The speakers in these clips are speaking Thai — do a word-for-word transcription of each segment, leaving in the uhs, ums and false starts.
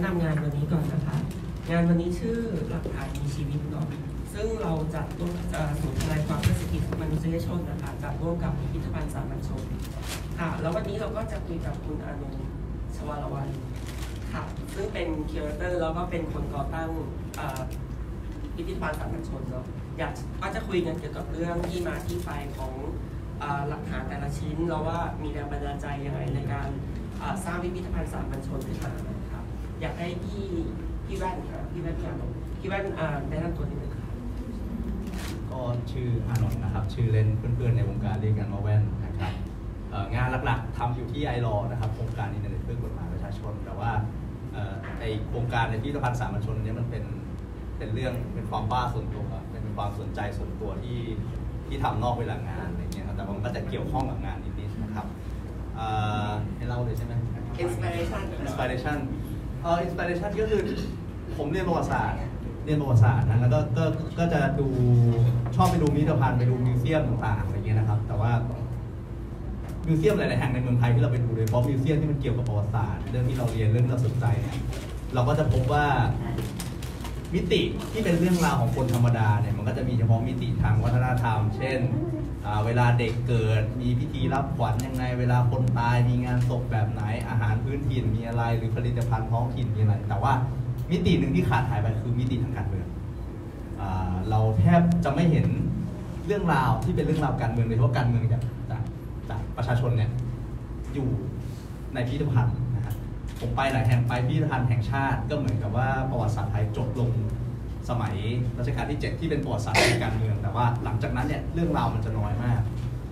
ำงานวันนี้ก่อนนะคะงานวันนี้ชื่อหลักฐานมีชีวิตเนาะซึ่งเราจัดร่วมศูนย์ทนายความเพื่อสิทธิมนุษยชนนะคะจัดร่วมกับพิพิธภัณฑ์สามัญชนค่ะแล้ววันนี้เราก็จะคุยกับคุณอนุชวรวรรณค่ะซึ่งเป็นคิวเรเตอร์แล้วก็เป็นคนก่อตั้งพิพิธภัณฑ์สามัญชนเนาะอยากก็จะคุยกันเกี่ยวกับเรื่องที่มาที่ไปของหลักฐานแต่ละชิ้นแล้วว่ามีแรงบันดาลใจยังไงในการสร้างพิพิธภัณฑ์สามัญชนขึ้นมาครับอยากให้พี่พี่แว่นครับพี่แว่นพี่อานนท์พี่แว่นแนะนำตัวนิดนึงครับก็ชื่ออานนท์นะครับชื่อเล่นเพื่อนๆในวงการเรียกกันว่าแว่นนะครับงานหลักๆทำอยู่ที่ไอรอนะครับโครงการอินเทอร์เน็ตเพื่อกฎหมายประชาชนแต่ว่าไอโครงการในพิพิธภัณฑ์สามัญชนนี้มันเป็นเป็นเรื่องเป็นความบ้าส่วนตัวเป็นความสนใจส่วนตัวที่ที่ทำนอกเวลางานอะไรเงี้ยแต่มันก็จะเกี่ยวข้องกับงานนิดๆนะครับให้เล่าเลยใช่ไหม inspiration inspiration เอ่อ inspiration ก็คือผมเรียนประวัติศาสตร์เรียนประวัติศาสตร์นะแล้วก็ก็ก็จะดูชอบไปดูพิพิธภัณฑ์ไปดูมิวเซียมต่างๆอะไรเงี้ยนะครับแต่ว่ามิวเซียมหลายๆแห่งในเมืองไทยที่เราไปดูโดยเฉพาะมิวเซียมที่มันเกี่ยวกับประวัติศาสตร์เรื่องที่เราเรียนเรื่องที่เราสนใจเนี่ยเราก็จะพบว่ามิติที่เป็นเรื่องราวของคนธรรมดาเนี่ยมันก็จะมีเฉพาะมิติทางวัฒนธรรมเช่นเวลาเด็กเกิดมีพิธีรับขวัญยังไงเวลาคนตายมีงานศพแบบไหนอาหารพื้นถิ่นมีอะไรหรือผลิตภัณฑ์ท้องถิ่นมีอะไรแต่ว่ามิติหนึ่งที่ขาดหายไปคือมิติทางการเมืองเราแทบจะไม่เห็นเรื่องราวที่เป็นเรื่องราวการเมืองโดยเฉพาะการเมืองจากจากจากประชาชนเนี่ยอยู่ในพิพิธภัณฑ์นะฮะผมไปหลายแห่งไปพิพิธภัณฑ์แห่งชาติก็เหมือนกับว่าประวัติศาสตร์ไทยจบลงสมัยรัชกาลที่เจ็ดที่เป็นประวัติศาสตร์ทางการเมืองแต่ว่าหลังจากนั้นเนี่ยเรื่องราวมันจะน้อยมาก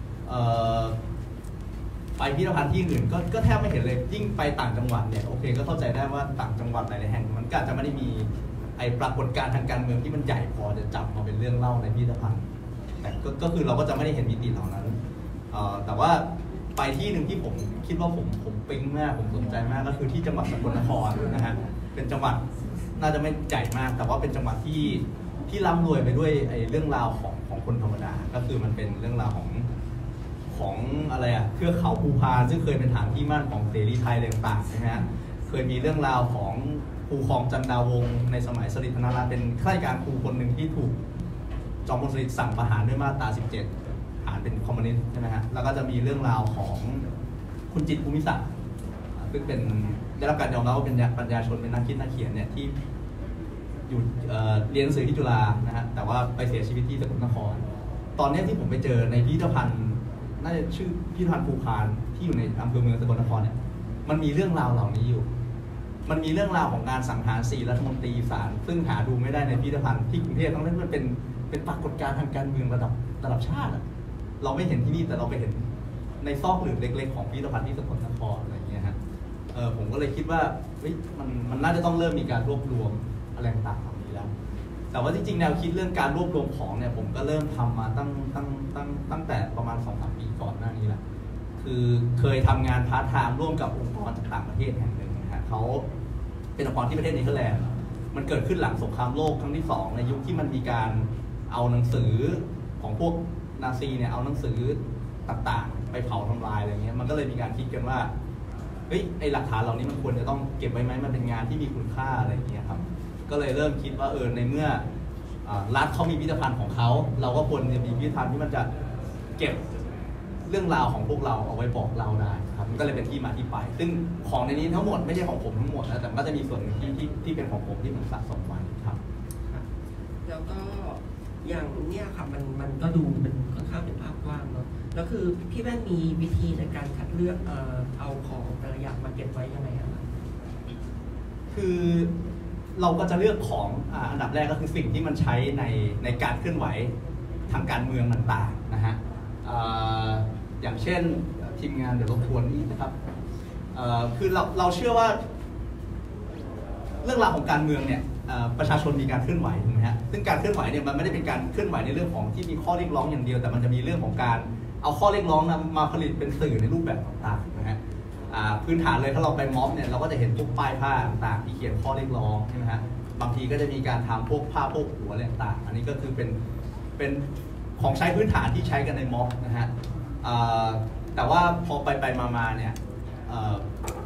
ไปพิพิธภัณฑ์ที่อื่นก็ก็แทบไม่เห็นเลยยิ่งไปต่างจังหวัดเนี่ยโอเคก็เข้าใจได้ว่าต่างจังหวัดหลายๆแห่งมันก็จะไม่ได้มีไอ้ปรากฏการณ์ทางการเมืองที่มันใหญ่พอจะจับมาเป็นเรื่องเล่าในพิพิธภัณฑ์แต่ก็คือเราก็จะไม่ได้เห็นมิติเหล่านั้นแต่ว่าไปที่หนึ่งที่ผมคิดว่าผมผมปิ๊งมากผมสนใจมากก็คือที่จังหวัดสกลนครนะฮะเป็นจังหวัดน่าจะไม่ใหญ่มากแต่ว่าเป็นจังหวัดที่ที่ร่ำรวยไปด้วยไอ้เรื่องราวของของคนธรรมดาก็คือมันเป็นเรื่องราวของของอะไรอะเทือกเขาภูพานซึ่งเคยเป็นฐานที่มั่นของเสรีไทยต่างๆใช่ไหมฮะเคยมีเรื่องราวของครูครองจันดาวงศ์ในสมัยสฤษดิ์ธนรัตน์เป็นข้าราชการครูคนหนึ่งที่ถูกจอมพลสฤษดิ์สั่งประหารด้วยมาตราสิบเจ็ดฐานเป็นคอมมิวนิสต์ใช่ไหมฮะแล้วก็จะมีเรื่องราวของคุณจิตรภูมิศักดิ์ซึ่งเป็นได้รับการยอมรับว่าเป็นปัญญาชนเป็นนักคิดนักเขียนเนี่ยที่อยู่เรียนหนังสือที่จุฬานะฮะแต่ว่าไปเสียชีวิตที่สกลนครตอนนี้ที่ผมไปเจอในพิพิธภัณฑ์น่าจะชื่อพิพิธภัณฑ์ภูพานที่อยู่ในอำเภอเมืองสกลนครเนี่ยมันมีเรื่องราวเหล่านี้อยู่มันมีเรื่องราวของการสังหารสี่รัฐมนตรีศาลซึ่งหาดูไม่ได้ในพิพิธภัณฑ์ที่กรุงเทพทั้งนั้นมันเป็นเป็นปรากฏการณ์ทางการเมืองระดับระดับชาติเราไม่เห็นที่นี่แต่เราไปเห็นในซอกหลืบเล็กๆของพิพิธภัณฑ์ที่สกลนครอะไรอย่างเงี้ยฮะเออผมก็เลยคิดว่าเฮ้ยมันมันน่าจะต้องเริ่มมีการรวบรวมอะไรต่างๆเหล่านี้แล้วแต่ว่าจริงๆแนวคิดเรื่องการรวบรวมของเนี่ยผมก็เริ่มทำมาตั้งตั้งตั้งตั้งแต่ประมาณสองสามปีก่อนหน้านี้แหละคือเคยทำงานพาร์ทไทม์ร่วมกับองค์กรจากต่างประเทศแห่งหนึ่งนะฮะเขาเป็นองค์กรที่ประเทศเนเธอร์แลนด์มันเกิดขึ้นหลังสงครามโลกครั้งที่สองในยุคที่มันมีการเอาหนังสือของพวกนาซีเนี่ยเอาหนังสือต่างๆไปเผาทำลายอะไรเงี้ยมันก็เลยมีการคิดกันว่าเฮ้ยไอหลักฐานเหล่านี้มันควรจะต้องเก็บไว้ไหมมันเป็นงานที่มีคุณค่าอะไรอย่างเงี้ยครับก็เลยเริ่มคิดว่าเออในเมื่อรัฐเขามีพิพิธภัณฑ์ของเขาเราก็ควรจะมีพิพิธภัณฑ์ที่มันจะเก็บเรื่องราวของพวกเราเอาไว้บอกเราได้ครับมันก็เลยเป็นที่มาที่ไปซึ่งของในนี้ทั้งหมดไม่ใช่ของผมทั้งหมดนะแต่ก็จะมีส่วนหนึ่งที่ที่ที่เป็นของผมที่ผมสะสมไว้ครับแล้วก็อย่างเนี้ยค่ะมันมันก็ดูเป็นค่อนข้างเป็นภาพกว้างเนาะแล้วคือพี่แว่นมีวิธีในการคัดเลือกเอ่อเอาของแต่ละอย่างมาเก็บไว้ยังไงอะคะคือเราก็จะเลือกของอันดับแรกก็คือสิ่งที่มันใช้ในในการเคลื่อนไหวทางการเมืองต่างๆนะฮะอย่างเช่นทีมงานเดี๋ยวรบกวนนี้นะครับคือเราเราเชื่อว่าเรื่องราวของการเมืองเนี่ยประชาชนมีการเคลื่อนไหวถูกไหมฮะซึ่งการเคลื่อนไหวเนี่ยมันไม่ได้เป็นการเคลื่อนไหวในเรื่องของที่มีข้อเรียกร้องอย่างเดียวแต่มันจะมีเรื่องของการเอาข้อเรียกร้องนะมาผลิตเป็นสื่อในรูปแบบต่างๆนะฮะพื้นฐานเลยถ้าเราไปม็อบเนี่ยเราก็จะเห็นพวกป้ายผ้าต่างๆที่เขียนข้อเรียกร้องใช่ไหมฮะบางทีก็จะมีการทำพวกผ้าพวกหัวอะไรต่างๆอันนี้ก็คือเป็นเป็นของใช้พื้นฐานที่ใช้กันในม็อบนะฮะแต่ว่าพอไปไปมาๆเนี่ย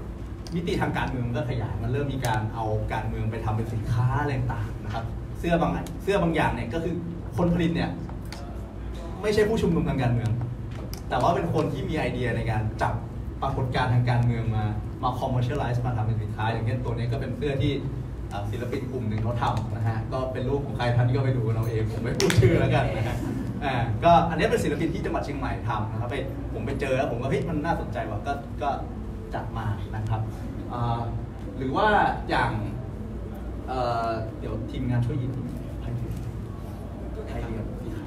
มิติทางการเมืองมันก็ขยายมันเริ่มมีการเอาการเมืองไปทำเป็นสินค้าอะไรต่างๆนะครับเสื้อบางเสื้อบางอย่างเนี่ยก็คือคนผลิตเนี่ยไม่ใช่ผู้ชุมนุมทางการเมืองแต่ว่าเป็นคนที่มีไอเดียในการจับปรากฏการณ์ทางการเมืองมามาคอมเมอร์เชียลไลซ์มาทำเป็นสินค้าอย่างเช่นตัวนี้ก็เป็นเสื้อที่ศิลปินกลุ่มหนึ่งเขาทำนะฮะก็เป็นรูปของใครท่านก็ไปดูกันเอาเองผมไม่พูดชื่อแล้วกันนะฮะอ่าก็อันนี้เป็นศิลปินที่จังหวัดเชียงใหม่ทำนะครับไปผมไปเจอแล้วผมก็เฮ้ยมันน่าสนใจว่ะก็ก็จัดมานะครับหรือว่าอย่างเเดี๋ยวทีมงานช่วยยินไพ่เรียนไพ่เรียน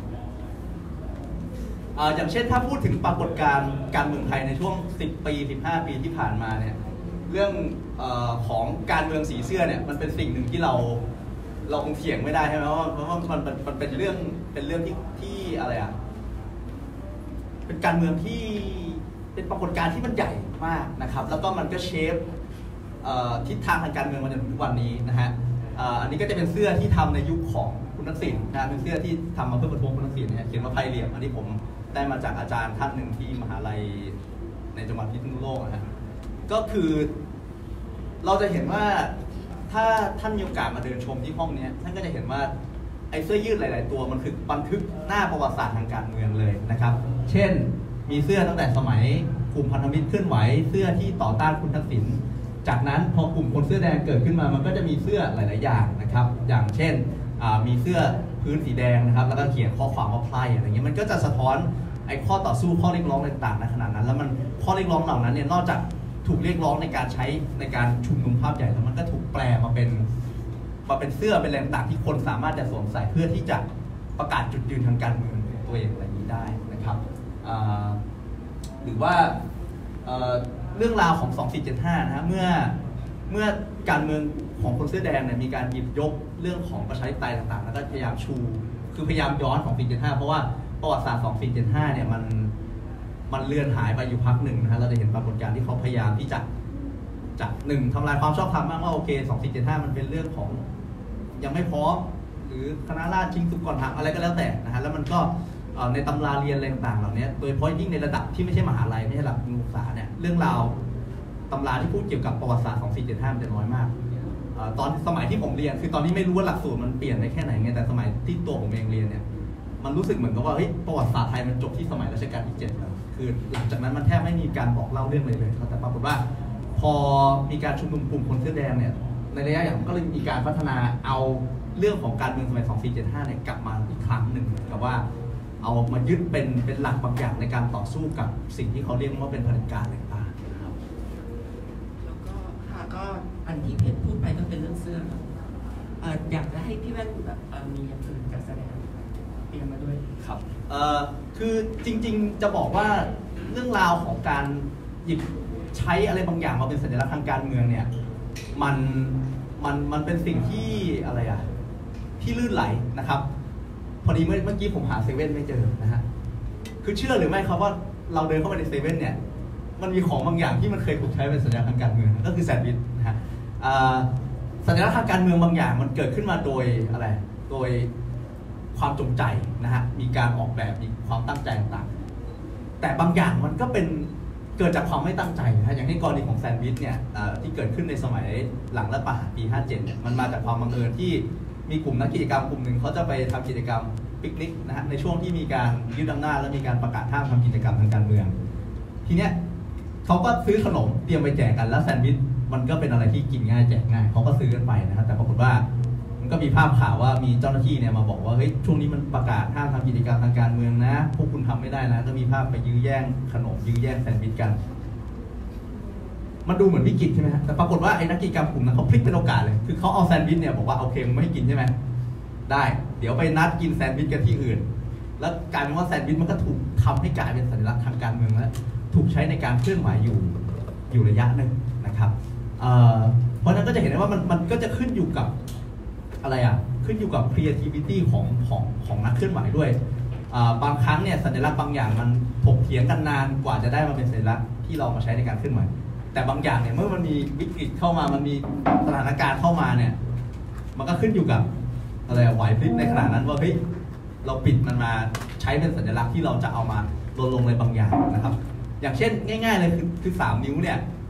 อย่างเช่นถ้าพูดถึงปรากฏการณ์การเมืองไทยในช่วงสิบปีสิบห้าปีที่ผ่านมาเนี่ยเรื่องเอ่อของการเมืองสีเสื้อเนี่ยมันเป็นสิ่งหนึ่งที่เราเราคงเถียงไม่ได้ใช่ไหมเพราะว่าเพราะว่ามันมันเป็นเรื่องเป็นเรื่องที่ที่อะไรอ่ะเป็นการเมืองที่เป็นปรากฏการณ์ที่มันใหญ่มากนะครับแล้วก็มันก็เชฟทิศทางทางการเมืองมาจนถึงทุกวันนี้นะฮะอันนี้ก็จะเป็นเสื้อที่ทำในยุคของคุณทักษิณนะเป็นเสื้อที่ทำมาเพื่อประท้วงคุณทักษิณเนี่ยเขียนว่าไพ่เหลี่ยมอันนี้ผมได้มาจากอาจารย์ท่านหนึ่งที่มหาลัยในจังหวัดพิษณุโลกนะฮะก็คือเราจะเห็นว่าถ้าท่านมีโอกาสมาเดินชมที่ห้องนี้ท่านก็จะเห็นว่าไอ้เสื้อยืดหลายๆตัวมันคือบันทึกหน้าประวัติศาสตร์ทางการเมืองเลยนะครับเช่นมีเสื้อตั้งแต่สมัยกลุ่มพันธมิตรเคลื่อนไหวเสื้อที่ต่อต้านคุณทักษิณจากนั้นพอกลุ่มคนเสื้อแดงเกิดขึ้นมามันก็จะมีเสื้อหลายๆอย่างนะครับอย่างเช่นมีเสื้อพื้นสีแดงนะครับแล้วก็เขียนข้อความว่าไพร่อะไรเงี้ยมันก็จะสะท้อนไอ้ข้อต่อสู้ข้อเรียกร้องต่างๆในขณะนั้นแล้วมันข้อเรียกร้องเหล่านั้นเนี่ยนอกจากถูกเรียกร้องในการใช้ในการชุมนุมภาพใหญ่แล้วมันก็ถูกแปลมาเป็นมาเป็นเสื้อเป็นแรงต่างที่คนสามารถจะสวมใส่เพื่อที่จะประกาศจุดยืนทางการเมืองของตัวเองอะไรนี้ได้นะครับหรือว่าเรื่องราวของสองสี่เจ็ดห้านะฮะเมื่อเมื่อการเมืองของคนเสื้อแดงเนี่ยมีการหยิบยกเรื่องของประชาธิปไตยต่างๆแล้วก็พยายามชูคือพยายามย้อนสองสี่เจ็ดห้าเพราะว่าประวัติศาสตร์สองสี่เจ็ดห้าเนี่ยมันมันเลือนหายไปอยู่พักหนึ่งนะฮะเราจะเห็นปรากฏการณ์ที่เขาพยายามที่จะจะหนึ่งทำลายความชอบธรรมบ้างว่าโอเคสองสี่เจ็ดห้ามันเป็นเรื่องของยังไม่พร้อมหรือคณะราษฎรชิงสุกก่อนหักอะไรก็แล้วแต่นะฮะแล้วมันก็ในตำราเรียนอะไรต่างๆเหล่านี้โดยเฉพาะยิ่งในระดับที่ไม่ใช่มหาลัยไม่ใช่ระดับอุดมศึกษาเนี่ยเรื่องราวตำราที่พูดเกี่ยวกับประวัติศาสตร์สองสี่เจ็ดห้ามันจะน้อยมากตอนสมัยที่ผมเรียนคือตอนนี้ไม่รู้ว่าหลักสูตรมันเปลี่ยนไปแค่ไหนไงแต่สมัยที่ตัวผมเองเรียนเนี่ยมันรู้สึกเหมือนกับว่าเฮ้ยประวัติศาสตร์ไทยมันจบที่สมัยรัชกาลที่เจ็ดแล้วคือหลังจากนั้นมันแทบไม่มีการบอกเล่าเรื่องเลยเลยแต่ปรากฏว่าพอมีการชุมนุมกลุ่มคนเสื้อแดงเนี่ยในระยะยาวก็เลยมีการพัฒนาเอาเรื่องของการเมืองสมัยสองสี่เจ็ดห้าเนี่ยกลับมาอีกครั้งหนึ่งกับว่าเอามายึดเป็นเป็นหลักบางอย่างในการต่อสู้กับสิ่งที่เขาเรียกว่าเป็นเผด็จการต่างๆนะครับแล้วก็ค่ะก็อันที่เพชรพูดไปก็เป็นเรื่องเสื้ออยากจะให้พี่แว่นแบบมีอย่างอื่นการแสดงเตรียมมาด้วยครับเอ่อคือจริงๆจะบอกว่าเรื่องราวของการหยิบใช้อะไรบางอย่างมาเป็นสัญลักษณ์ทางการเมืองเนี่ยมันมันมันเป็นสิ่งที่อะไรอ่ะที่ลื่นไหลนะครับพอดีเมื่อเมื่อกี้ผมหาเซเว่นไม่เจอนะฮะคือเชื่อหรือไม่ครับว่าเราเดินเข้าไปในเซเว่นเนี่ยมันมีของบางอย่างที่มันเคยถูกใช้เป็นสัญลักษณ์ทางการเมืองก็คือแซนด์วิชนะฮะสัญลักษณ์ทางการเมืองบางอย่างมันเกิดขึ้นมาโดยอะไรโดยความจงใจนะฮะมีการออกแบบมีความตั้งใจต่างๆแต่บางอย่างมันก็เป็นเกิดจากความไม่ตั้งใจนะอย่างในกรณีของแซนด์วิชเนี่ยที่เกิดขึ้นในสมัยหลังรัฐประหารปีห้าเจ็ดเนี่ยมันมาจากความบังเอิญที่มีกลุ่มนักกิจกรรมกลุ่มหนึ่งเขาจะไปทำกิจกรรมปิกนิกนะฮะในช่วงที่มีการยึดอำนาจและมีการประกาศห้ามทำกิจกรรมทางการเมืองทีเนี้ยเขาก็ซื้อขนมเตรียมไปแจกกันแล้วแซนด์วิชมันก็เป็นอะไรที่กินง่ายแจกง่ายเขาก็ซื้อกันไปนะครับแต่ปรากฏว่ามันก็มีภาพข่าวว่ามีเจ้าหน้าที่เนี่ยมาบอกว่าเฮ้ยช่วงนี้มันประกาศห้ามทำกิจกรรมทางการเมืองนะพวกคุณทำไม่ได้นะก็มีภาพไปยื้อแย่งขนมยื้อแย่งแซนด์วิชกันมันดูเหมือนวิกฤตใช่ไหมฮะแต่ปรากฏว่าไอ้นักกิจกรรมกลุ่มนั้นเขาพลิกเป็นโอกาสเลยคือเขาเอาแซนด์วิชเนี่ยบอกว่าโอเคมึงไม่ให้กินใช่ไหมได้เดี๋ยวไปนัดกินแซนด์วิชกันที่อื่นแล้วกลายเป็นว่าแซนด์วิชมันก็ถูกทำให้กลายเป็นสัญลักษณ์ทางการเมืองแล้วถูกใช้ในการเคลื่อนไหวอยู่อยู่ระยะหนึ่งนะครับเพราะฉะนั้นก็จะเห็นได้ว่ามันมันก็จะขึ้นอยู่กับอะไรอ่ะขึ้นอยู่กับ creativity ของของของนักเคลื่อนไหวด้วยบางครั้งเนี่ยสัญลักษณ์บางอย่างมันถกเถียงกันนานกว่าจะได้มาเป็นสัญลักษณ์ที่เรามาใช้ในการเคลื่อนไหวแต่บางอย่างเนี่ยเมื่อมันมีวิกฤตเข้ามามันมีสถานการณ์เข้ามาเนี่ยมันก็ขึ้นอยู่กับอะไรไหวพริบในขณะนั้นว่าเฮ้ยเราปิดมันมาใช้เป็นสัญลักษณ์ที่เราจะเอามาลดลงในบางอย่างนะครับอย่างเช่นง่ายๆเลยคือคือสามนิ้วเนี่ย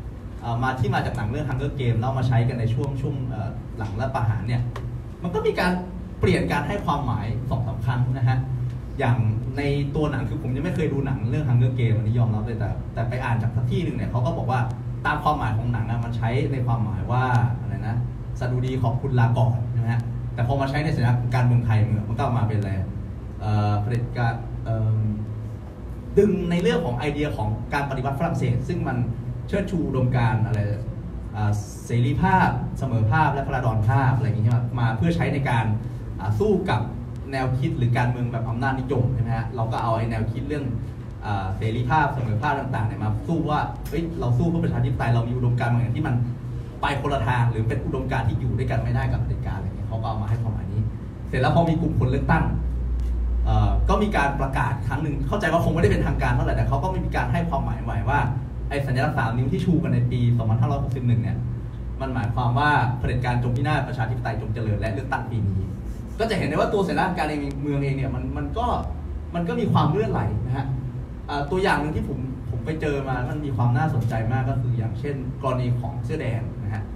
มาที่มาจากหนังเรื่อง Hunger Game แล้วมาใช้กันในช่วงช่วงหลังรัฐประหารเนี่ยมันก็มีการเปลี่ยนการให้ความหมายสองสามครั้งนะฮะอย่างในตัวหนังคือผมยังไม่เคยดูหนังเรื่อง Hunger Game อันนี้ยอมรับเลยแต่แต่ไปอ่านจากที่หนึ่งเนี่ยเขาก็บอกว่าตามความหมายของหนังมันใช้ในความหมายว่าอะไรนะสดุดีขอบคุณลาก่อนนะฮะแต่พอมาใช้ในสถานการณ์เมืองไทยมันก็มาเป็นอะไรเผด็จการดึงในเรื่องของไอเดียของการปฏิวัติฝรั่งเศสซึ่งมันเชิดชูอุดมการณ์อะไรเสรีภาพเสมอภาพและพระราดรภาพอะไรอย่างนี้มาเพื่อใช้ในการสู้กับแนวคิดหรือการเมืองแบบอำนาจนิยมใช่ไหมฮะเราก็เอาไอ้แนวคิดเรื่องเสรีภาพเสมอภาพต่างๆเนี่ยมาสู้ว่าเฮ้ยเราสู้เพื่อประชาธิปไตยเรามีอุดมการณ์บางอย่างที่มันไปคนละทางหรือเป็นอุดมการณ์ที่อยู่ด้วยกันไม่ได้กับเผด็จการอะไรเงี้ยเขาก็เอามาให้ความหมายนี้เสร็จแล้วพอมีกลุ่มคนเลือกตั้งก็มีการประกาศครั้งหนึ่งเข้าใจว่าคงไม่ได้เป็นทางการเท่าไหร่แต่เขาก็มีการให้ความหมายใหม่ว่าไอ้สัญลักษณ์สามนิ้วที่ชูกันในปีสองพันห้าร้อยหกสิบเอ็ดเนี่ยมันหมายความว่าเผด็จการจงพินาศประชาธิปไตยจงเจริญและเลือกตั้งปีนี้ก็จะเห็นได้ว่าตัวสัญลักษณ์การเมืองเองเนี่ยมันมันก็มันก็มีความเลื่อนไหลนะฮะตัวอย่างหนึ่งที่ผมผมไปเจอมามันมีความน่าสนใจมากก็คืออย่างเช่นกรณีของเสื้อแดงนะฮะ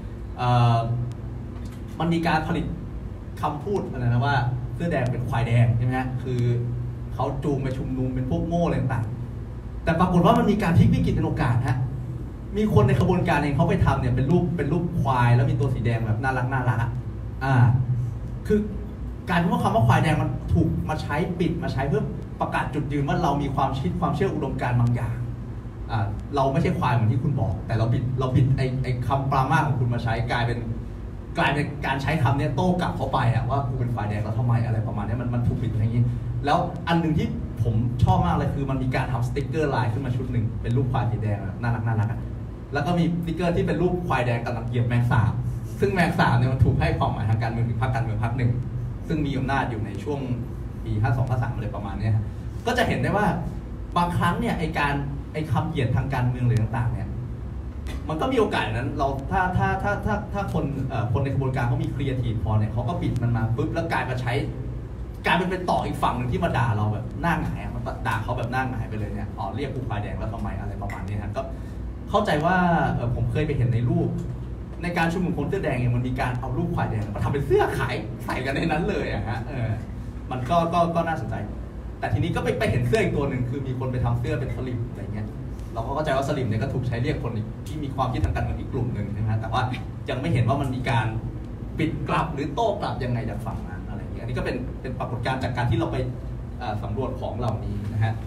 มันมีการผลิตคำพูดอะไรนะว่าเสื้อแดงเป็นควายแดงใช่ไหมฮะคือเขาจูงไปชุมนุมเป็นพวกโง่อะไรต่างแต่ปรากฏว่ามันมีการพลิกวิกฤตเป็นโอกาสฮะมีคนในขบวนการเองเขาไปทำเนี่ยเป็นรูปเป็นรูปควายแล้วมีตัวสีแดงแบบน่ารักน่ารักอ่าคือการที่ว่าคำว่าควายแดงมันถูกมาใช้ปิดมาใช้เพื่อประกาศจุดยืนว่าเรามีความคิดความเชื่ออุดมการณ์บางอย่างอ่าเราไม่ใช่ควายเหมือนที่คุณบอกแต่เราบิดเราบิดไอ้ไอ้คำปรามาสของคุณมาใช้กลายเป็นกลายเป็นการใช้คำนี้โต้กลับเขาไปอะว่ากูเป็นควายแดงแล้วทำไมอะไรประมาณนี้มันมันถูกบิดอย่างนี้แล้วอันหนึ่งที่ผมชอบมากเลยคือมันมีการทำสติ๊กเกอร์ลายขึ้นมาชุดหนึ่งเป็นรูปควายสีแดงน่ารักน่ารักอะแล้วก็มีสติ๊กเกอร์ที่เป็นรูปควายแดงกำลังเหยียบแมงสาบซึ่งแมงสาบเนี่ยมันถูกให้ความหมายทางการเมืองถึงพรรคการเมืองพรรคหนึ่งซึ่งมีอำนาจอยู่ในช่วงปีห้าสอง ห้าสามอะไรประมาณนี้ก็จะเห็นได้ว่าบางครั้งเนี่ยไอการไอคำเหยียดทางการเมืองหรือต่างๆเนี่ยมันก็มีโอกาสนั้นเราถ้าถ้าถ้าถ้าถ้าคนเอ่อคนในกระบวนการเขามีครีเอทีฟพอเนี่ยเขาก็บิดมันมาปุ๊บแล้วกลายมาใช้กลายเป็นเป็นต่ออีกฝั่งหนึ่งที่มาด่าเราแบบหน้าหงายมันด่าเขาแบบหน้าหงายไปเลยเนี่ยอ๋อเรียกกูควายแดงแล้วทำไมอะไรประมาณนี้ฮะก็เข้าใจว่าเออผมเคยไปเห็นในรูปในการชุมนุมคนเสื้อแดงเนี่ยมันมีการเอารูปควายแดงมาทำเป็นเสื้อขายใส่กันในนั้นเลยอะฮะเออมันก็ก็ก็น่าสนใจแต่ทีนี้ก็ไปไปเห็นเสื้ออีกตัวหนึ่งคือมีคนไปทำเสื้อเป็นสลิมอะไรเงี้ยเราก็เข้าใจว่าสลิมเนี่ยก็ถูกใช้เรียกคนที่มีความคิดทางการเมืองอีกกลุ่มหนึ่งใช่ไหมแต่ว่ายังไม่เห็นว่ามันมีการปิดกลับหรือโต้กลับยังไงจากฝั่งนั้นอะไรเงี้ยอันนี้ก็เป็นเป็นปรากฏการณ์จากการที่เราไปสำรวจของเหล่านี้นะฮะ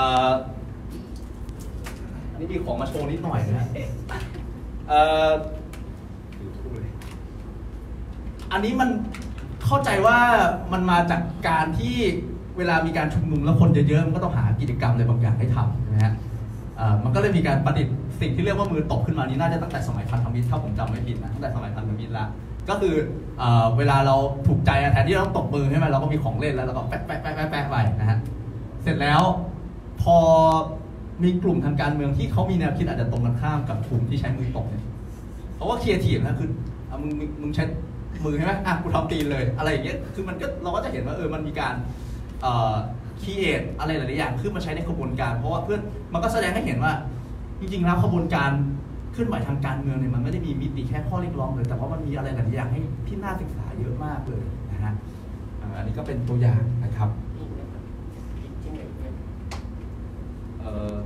อันนี้มีของมาโชว์นิดหน่อยนะฮะอันนี้มันเข้าใจว่ามันมาจากการที่เวลามีการชุมนุมแล้วคนเยอะๆมันก็ต้องหากิจกรรมอะไรบางอย่างให้ทำนะฮะมันก็เลยมีการประดิษฐ์สิ่งที่เรียกว่ามือตบขึ้นมานี้น่าจะตั้งแต่สมัยพันธมิตรถ้าผมจำไม่ผิดนะตั้งแต่สมัยพันธมิตรละก็คือเวลาเราถูกใจแทนที่เราต้องตบมือใช่ไหมเราก็มีของเล่นแล้วเราก็แปะแปะแปะแปะแปะไปนะฮะเสร็จแล้วพอมีกลุ่มทางการเมืองที่เขามีแนวคิดอาจจะตรงกันข้ามกับกลุ่มที่ใช้มือตบเนี่ยเขาก็ครีเอทีฟนะคือมึงมึงใช้มือใช่ไหมอ่ะกูทำตีนเลยอะไรอย่างเงี้ยคือมันก็เราก็จะเห็นว่าเออมันมีการเอ่อครีเอทอะไรหลายๆอย่างขึ้นมาใช้ในกระบวนการเพราะว่าเพื่อนมันก็แสดงให้เห็นว่าจริงๆแล้วกระบวนการเคลื่อนไหวทางการเมืองเนี่ยมันไม่ได้มีมิติแค่ข้อเรียกร้องเลยแต่ว่ามันมีอะไรหลายๆอย่างให้ที่น่าศึกษาเยอะมากเลยนะฮะอันนี้ก็เป็นตัวอย่างนะครับเอ่อ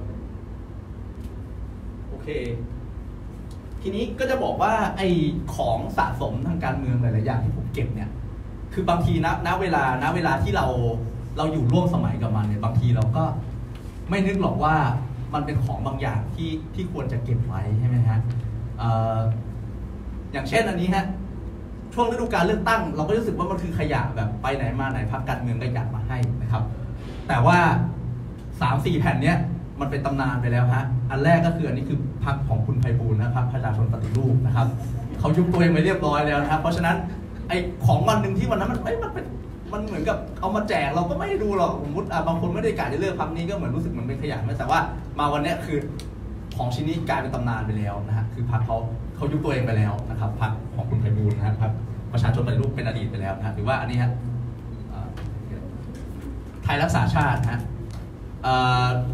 โอเคทีนี้ก็จะบอกว่าไอ้ของสะสมทางการเมืองหลายๆอย่างที่ผมเก็บเนี่ยคือบางทีนะณเวลาณเวลาที่เราเราอยู่ร่วมสมัยกับมันเนี่ยบางทีเราก็ไม่นึกหรอกว่ามันเป็นของบางอย่างที่ที่ควรจะเก็บไว้ใช่ไหมฮะ เอ่อ อย่างเช่นอันนี้ฮะช่วงฤดูกาลเลือกตั้งเราก็รู้สึกว่ามันคือขยะแบบไปไหนมาไหนพรรคการเมืองก็ยัดมาให้นะครับแต่ว่า สามสี่ แผ่นเนี้ยมันเป็นตำนานไปแล้วฮะอันแรกก็คืออันนี้คือพรรคของคุณไพบูลย์นะครับประชาชนปฏิรูปนะครับเขายุบตัวเองไปเรียบร้อยแล้วนะครับเพราะฉะนั้นไอ้ของวันหนึ่งที่วันนั้นมันไม่มันเป็นมันเหมือนกับเอามาแจกเราก็ไม่ได้ดูหรอกสมมติบางคนไม่ได้กะจะเลือกพรรคนี้ก็เหมือนรู้สึกเหมือนเป็นขยะแต่ว่ามาวันนี้คือของชิ้นนี้กลายเป็นตำนานไปแล้วนะฮะคือพรรคเขาเขายุบตัวเองไปแล้วนะครับพรรคของคุณไพบูลย์นะครับประชาชนปฏิรูปเป็นอดีตไปแล้วนะหรือว่าอันนี้ฮะไทยรักษาชาติฮะ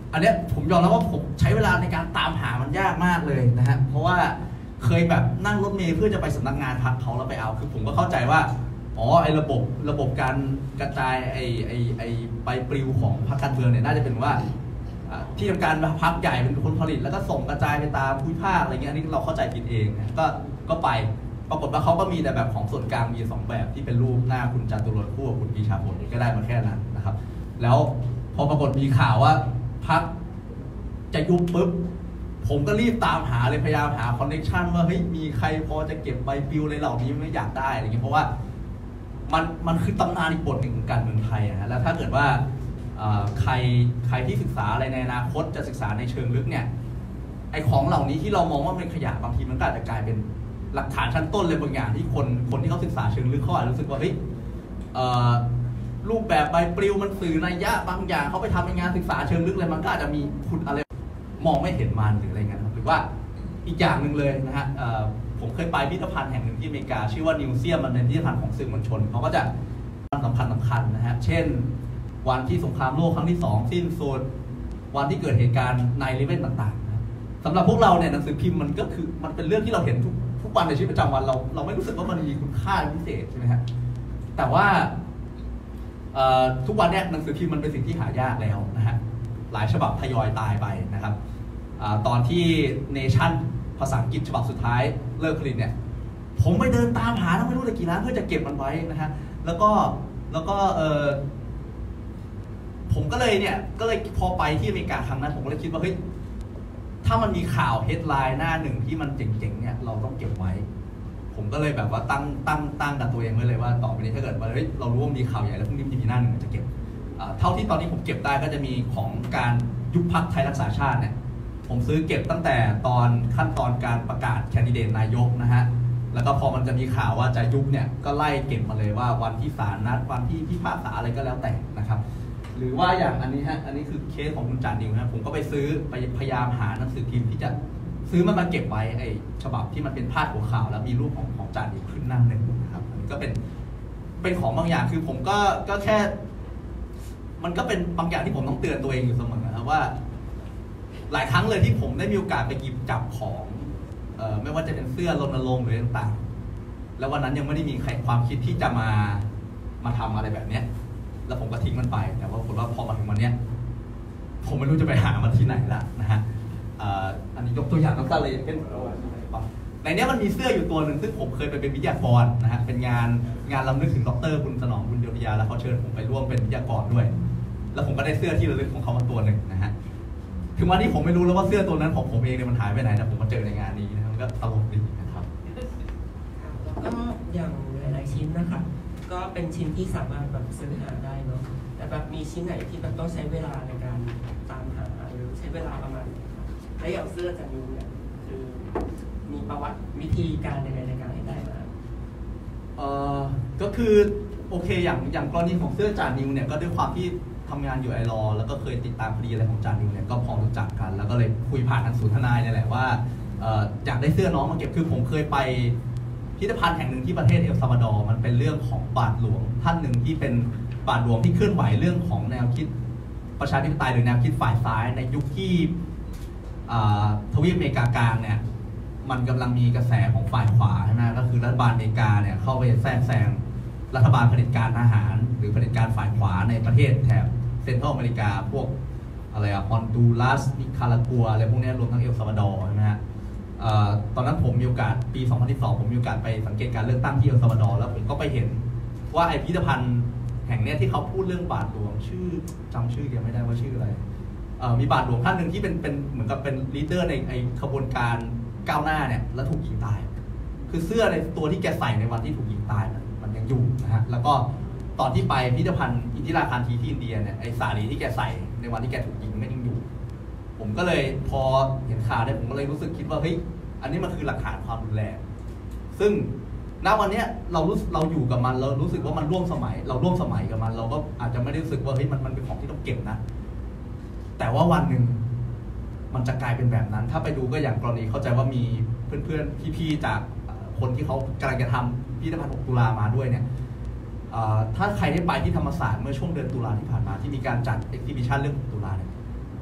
อันเนี้ยผมยอมรับว่าผมใช้เวลาในการตามหามันยากมากเลยนะฮะเพราะว่าเคยแบบนั่งรถเมล์เพื่อจะไปสำนักงานพรรคเขาแล้วไปเอาคือผมก็เข้าใจว่าอ๋อไอ้ระบบระบบการกระจายไอ้ไอ้ไอ้ใบปลิวของพรรคการเมืองเนี่ยน่าจะเป็นว่าที่ทำการพรรคใหญ่เป็นคนผลิตแล้วก็ส่งกระจายไปตามภูมิภาคอะไรเงี้ยอันนี้เราเข้าใจผิดเองนะก็ก็ไปปรากฏว่าเขาก็มีแต่แบบของส่วนกลางมีสองแบบที่เป็นรูปหน้าคุณจตุรนต์คู่กับคุณปรีชาพลก็ได้มาแค่นั้นนะครับแล้วพอปรากฏมีข่าวว่าพรรคจะยุบปุ๊บผมก็รีบตามหาเลยพยายามหาคอนเนคชันว่าเฮ้ยมีใครพอจะเก็บใบปลิวอะไรเหล่านี้ไม่อยากได้อะไรเงี้ยเพราะว่ามันมันคือตำนานอีกบทหนึ่งของการเมืองไทยนะแล้วถ้าเกิดว่าใครใครที่ศึกษาอะไรในอนาคตจะศึกษาในเชิงลึกเนี่ยไอของเหล่านี้ที่เรามองว่าเป็นขยะบางทีมันก็อาจจะกลายเป็นหลักฐานชั้นต้นเลยบางอย่างที่คนคนที่เขาศึกษาเชิงลึกเขาอาจจะรู้สึกว่าเฮ้ยรูปแบบใบปลิวมันสื่อนัยยะบางอย่างเขาไปทำในงานศึกษาเชิงลึกเลยมันก็อาจจะมีขุดอะไรมองไม่เห็นมันหรืออะไรเงี้ยหรือว่าอีกอย่างหนึ่งเลยนะฮะผมเคยไปพิพิธภัณฑ์แห่งหนึ่งที่อเมริกาชื่อว่านิวเซียมมันเป็นพิพิธภัณฑ์ของสื่อมวลชนเขาก็จะวันสำคัญสำคัญนะฮะเช่นวันที่สงครามโลกครั้งที่สองสิ้นสุดวันที่เกิดเหตุการณ์ไนน์อิเลฟเว่นต่างๆนะสำหรับพวกเราเนี่ยหนังสือพิมพ์มันก็คือมันเป็นเรื่องที่เราเห็นทุกทุกวันในชีวิตประจำวันเราเราไม่รู้สึกว่ามันมีคุณค่าพิเศษใช่ไหมฮะแต่ว่าทุกวันเนี่ยหนังสือพิมพ์มันเป็นสิ่งที่หายากแล้วนะฮะหลายฉบับทยอยตายไปนะครับตอนที่เนชั่นภาษาอังกฤษฉบับสุดท้ายเลิกผลิตเนี่ยผมไปเดินตามหาทั้งไม่รู้กี่ร้านเพื่อจะเก็บมันไว้นะฮะแล้วก็แล้วก็เออผมก็เลยเนี่ยก็เลยพอไปที่อเมริกาครั้งนั้นผมก็เลยคิดว่าเฮ้ยถ้ามันมีข่าวเฮดไลน์หน้าหนึ่งที่มันเจ๋งๆเนี่ยเราต้องเก็บไว้ผมก็เลยแบบว่าตั้งตั้งตั้งกับตัวเองไว้เลยว่าต่อไปนี้ถ้าเกิดว่าเฮ้ยเรารู้ว่ามีข่าวใหญ่แล้วพรุ่งนี้มีหน้าหนึ่งจะเก็บเท่าที่ตอนนี้ผมเก็บได้ก็จะมีของการยุบพรรคไทยรักษาชาติเนี่ยผมซื้อเก็บตั้งแต่ตอนขั้นตอนการประกาศแคนดิเดตนายกนะฮะแล้วก็พอมันจะมีข่าวว่าจะยุบเนี่ยก็ไล่เก็บมาเลยว่าวันที่ศาลนัดวันที่พิพากษาอะไรก็แล้วแต่นะครับหรือว่าอย่างอันนี้ฮะอันนี้คือเคสของคุณจานิวนะผมก็ไปซื้อไปพยายามหาหนังสือพิมพ์ที่จะซื้อมันมาเก็บไว้ไอ้ฉบับที่มันเป็นพาดหัวข่าวแล้วมีรูปของของจานิวขึ้นหน้าหนึ่งนะครับอันนี้ก็เป็นเป็นของบางอย่างคือผมก็ก็แค่มันก็เป็นบางอย่างที่ผมต้องเตือนตัวเองอยู่เสมอนะครับว่าหลายครั้งเลยที่ผมได้มีโอกาสไปหยิบจับของเอ่อไม่ว่าจะเป็นเสื้อรณรงค์หรือต่างๆแล้ววันนั้นยังไม่ได้มีใครความคิดที่จะมามาทำอะไรแบบเนี้ยแล้วผมก็ทิ้งมันไปแต่ว่าผลว่าพอมาถึงวันเนี้ยผมไม่รู้จะไปหามันที่ไหนละนะฮะอันนี้ยกตัวอย่างสั้นๆเลยเป็นในนี้มันมีเสื้ออยู่ตัวหนึ่งซึ่งผมเคยไปเป็นวิทยากรนะฮะเป็นงานงานรำลึกถึงดร.คุณสนองบุญโยธยาแล้วเขาเชิญผมไปร่วมเป็นวิทยากรด้วยแล้วผมก็ได้เสื้อที่ระลึกของเขามาตัวหนึ่งนะฮะถึงวันนี้ผมไม่รู้แล้วว่าเสื้อตัวนั้นของผมเองเนี่ยมันหายไปไหนนะผมมาเจอในงานนี้นะมันก็ตลกดีนะครับก็อย่างหลายๆชิ้นนะคะก็เป็นชิ้นที่สามารถแบบซื้อหาได้เนาะแต่แบบมีชิ้นไหนที่แบบต้องใช้เวลาในการตามหาหรือใช้เวลาประมาณและอย่างเสื้อจากนิ้วเนี่ยคือมีประวัติวิธีการในในการให้ได้มาเอ่อก็คือโอเคอย่างอย่างกรณีของเสื้อจานิวเนี่ยก็ด้วยความที่ทำงานอยู่ไอรอแล้วก็เคยติดตามคดีอะไรของจานิวเนี่ยก็พอรู้จักกันแล้วก็เลยคุยผ่านทางศูนย์ทนายนี่แหละว่าอยากได้เสื้อน้องมาเก็บคือผมเคยไปพิพิธภัณฑ์แห่งหนึ่งที่ประเทศเอลซัลวาดอร์มันเป็นเรื่องของบาทหลวงท่านหนึ่งที่เป็นบาทหลวงที่เคลื่อนไหวเรื่องของแนวคิดประชาธิปไตยหรือแนวคิดฝ่ายซ้ายในยุคที่ทวีปอเมริกากลางเนี่ยมันกำลังมีกระแสของฝ่ายขวาใช่ไหมก็คือรัฐบาลอเมริกาเนี่ยเข้าไปแทรกแซงรัฐบาลเผด็จการทหารหรือเผด็จการฝ่ายขวาในประเทศแถบเซ็นทรัลอเมริกาพวกอะไรอะฮอนดูรัสนิคารากัวอะไรพวกนี้รวมทั้งเอลซัลวาดอร์ใช่ไหมฮะตอนนั้นผมมีโอกาสปีสองพันสิบสองผมมีโอกาสไปสังเกตการเลือกตั้งที่เอลซัลวาดอร์แล้วผมก็ไปเห็นว่าไอพิพิธภัณฑ์แห่งนี้ที่เขาพูดเรื่องบาทหลวงชื่อจำชื่อแกไม่ได้ว่าชื่ออะไรมีบาทหลวงท่านหนึ่งที่เป็นเป็นเหมือนกับเป็นลีดเดอร์ในไอขบวนการก้าวหน้าเนี่ยแล้วถูกยิงตายคือเสื้อในตัวที่แกใส่ในวันที่ถูกยิงตายมันมันยังอยู่นะฮะแล้วก็ตอนที่ไปพิพิธภัณฑ์อินทิราคารทีที่อินเดียเนี่ยไอสาลีที่แกใส่ในวันที่แกถูกยิงไม่ยังอยู่ผมก็เลยพอเห็นข่าวเนี่ยผมก็เลยรู้สึกคิดว่าเฮ้ยอันนี้มันคือหลักฐานความรุนแรงซึ่งณวันนี้เรารู้เราอยู่กับมันเรารู้สึกว่ามันร่วมสมัยเราร่วมสมัยกับมันเราก็อาจจะไม่ได้รู้สึกว่าเฮ้ยมันมันเป็นของที่ต้องเก็บนะแต่ว่าวันหนึ่งมันจะกลายเป็นแบบนั้นถ้าไปดูก็อย่างกรณีเข้าใจว่ามีเพื่อนๆพี่ๆจากคนที่เขากำลังจะทำพิพิธภัณฑ์หกตุลามาด้วยเนี่ยถ้าใครได้ไปที่ธรรมศาสตร์เมื่อช่วงเดือนตุลาที่ผ่านมาที่มีการจัดเอ็กซิบิชันเรื่องหกตุลาเนี่ย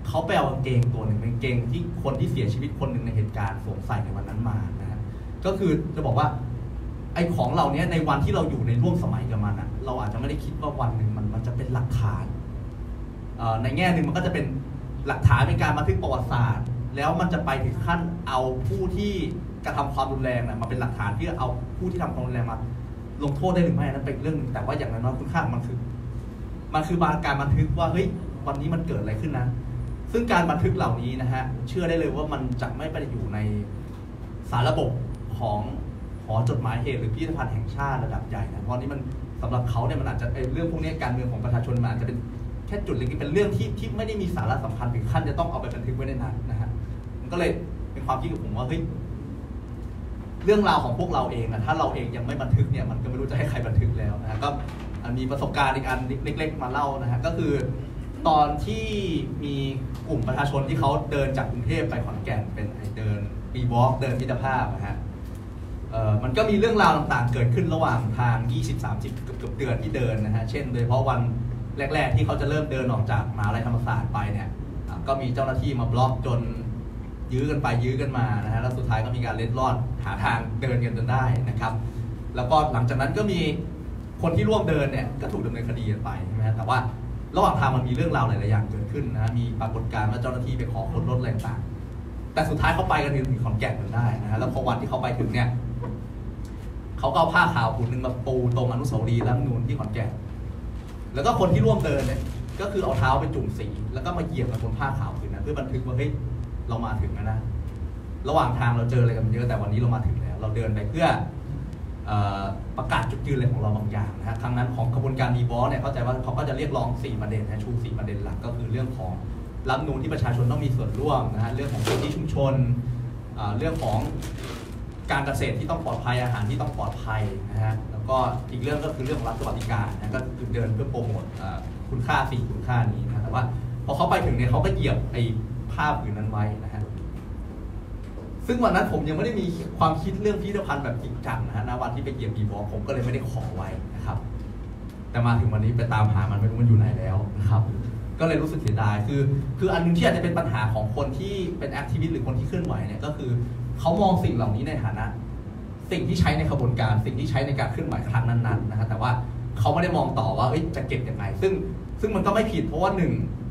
เขาไปเอากางเกงตัวหนึ่งเป็นกางเกงที่คนที่เสียชีวิตคนหนึ่งในเหตุการณ์สวมใส่ในวันนั้นมานะฮะก็คือจะบอกว่าไอ้ของเหล่านี้ในวันที่เราอยู่ในร่วมสมัยกับมันอะเราอาจจะไม่ได้คิดว่าวันหนึ่งมันมันจะเป็นหลักฐานในแง่หนึ่งมันก็จะเป็นหลักฐานเป็นการบันทึกประวัติศาสตร์แล้วมันจะไปถึงขั้นเอาผู้ที่กระทำความรุนแรงนะมาเป็นหลักฐานที่เอาผู้ที่ทำความรุนแรงมาลงโทษได้หรือไม่นั้นเป็นเรื่องหนึ่งแต่ว่าอย่างน้อยคุณค่ามันคือมันคือบางการบันทึกว่าเฮ้ยวันนี้มันเกิดอะไรขึ้นนะซึ่งการบันทึกเหล่านี้นะฮะเชื่อได้เลยว่ามันจะไม่ไปอยู่ในสารระบบของหอจดหมายเหตุหรือพิพิธภัณฑ์แห่งชาติระดับใหญ่นะเพราะนี้มันสำหรับเขาเนี่ยมันอาจจะไอ้เรื่องพวกนี้การเมืองของประชาชนมันอาจจะเป็นแค่จุดเล็กๆเป็นเรื่องที่ที่ไม่ได้มีสาระสำคัญถึงขั้นจะต้องเอาไปบันทึกไว้ในนั้นนะฮะมันก็เลยเป็นความคิดของผมว่าเฮ้ยเรื่องราวของพวกเราเองนะถ้าเราเองยังไม่บันทึกเนี่ยมันก็ไม่รู้จะให้ใครบันทึกแล้วนะฮะก็มีประสบการณ์อีกอันเล็กๆมาเล่านะฮะก็คือตอนที่มีกลุ่มประชาชนที่เขาเดินจากกรุงเทพไปขอนแก่นเป็นเดินปีวอล์กเดินมิตรภาพนะฮะมันก็มีเรื่องราวต่างๆเกิดขึ้นระหว่างทาง ยี่สิบ สามสิบ เกือบๆเดือนที่เดินนะฮะเช่นโดยเฉพาะวันแรกๆที่เขาจะเริ่มเดินออกจากมหาวิทยาลัยธรรมศาสตร์ไปเนี่ยก็มีเจ้าหน้าที่มาบล็อกจนยื้อกันไปยื้อกันมานะฮะแล้วสุดท้ายก็มีการเล็ดลอดหาทางเดินกันจนได้นะครับแล้วก็หลังจากนั้นก็มีคนที่ร่วมเดินเนี่ยก็ถูกดำเนินคดีกันไปใช่ไหมแต่ว่าระหว่างทางมันมีเรื่องราวหลายๆอย่างเกิดขึ้นนะมีปรากฏการณ์ว่าเจ้าหน้าที่ไปขอค้นรถอะไรต่างแต่สุดท้ายเขาไปกันถึงขอนแก่นกันได้นะฮะแล้วพอวันที่เขาไปถึงเนี่ยเขาก็เอาผ้าขาวผืนหนึ่งมาปูตรงอนุสาวรีย์รัฐธรรมนูญที่ขอนแก่นแล้วก็คนที่ร่วมเดินเนี่ยก็คือเอาเท้าไปจุ่มสีแล้วก็มาเหยียบบนผ้าขาวผืนนั้นเพื่อบันทึกว่าเฮ้ยเรามาถึงแล้วนะระหว่างทางเราเจออะไรกันเยอะแต่วันนี้เรามาถึงแล้วเราเดินไปเพื่อประกาศจุดยืนอะไรของเราบางอย่างนะฮะครั้งนั้นของกระบวนการดีบอสเนี่ยเข้าใจว่าเขาก็จะเรียกร้องสี่ประเด็นนะชูสี่ประเด็นหลักก็คือเรื่องของรัฐธรรมนูญที่ประชาชนต้องมีส่วนร่วมนะฮะเรื่องของพื้นที่ชุมชนเรื่องของการเกษตรที่ต้องปลอดภัยอาหารที่ต้องปลอดภัยนะฮะแล้วก็อีกเรื่องก็คือเรื่องของรัฐสวัสดิการนะก็คือเดินเพื่อโปรโมทคุณค่าสี่คุณค่านี้นะแต่ว่าพอเขาไปถึงเนี่ยเขาก็เหยียบไอ้ภาพอื่นนั้นไว้นะฮะซึ่งวันนั้นผมยังไม่ได้มีความคิดเรื่องพิพิธภัณฑ์แบบจริงจังนะฮะณวันที่ไปเหยียบบีบอผมก็เลยไม่ได้ขอไว้นะครับแต่มาถึงวันนี้ไปตามหามันไม่รู้มันอยู่ไหนแล้วนะครับก็เลยรู้สึกเสียดายคือคืออันนึงที่อาจจะเป็นปัญหาของคนที่เป็นแอคทิวิสต์หรือคนที่เคลื่อนไหวเนี่ยก็คือเขามองสิ่งเหล่านี้ในฐานะสิ่งที่ใช้ในขบวนการสิ่งที่ใช้ในการเคลื่อนไหวครั้งนั้นๆนะฮะแต่ว่าเขาไม่ได้มองต่อว่าจะเก็บยังไงซึ่งซึ่งมันก็ไม่ผิดเพราะว่าหนึ่ง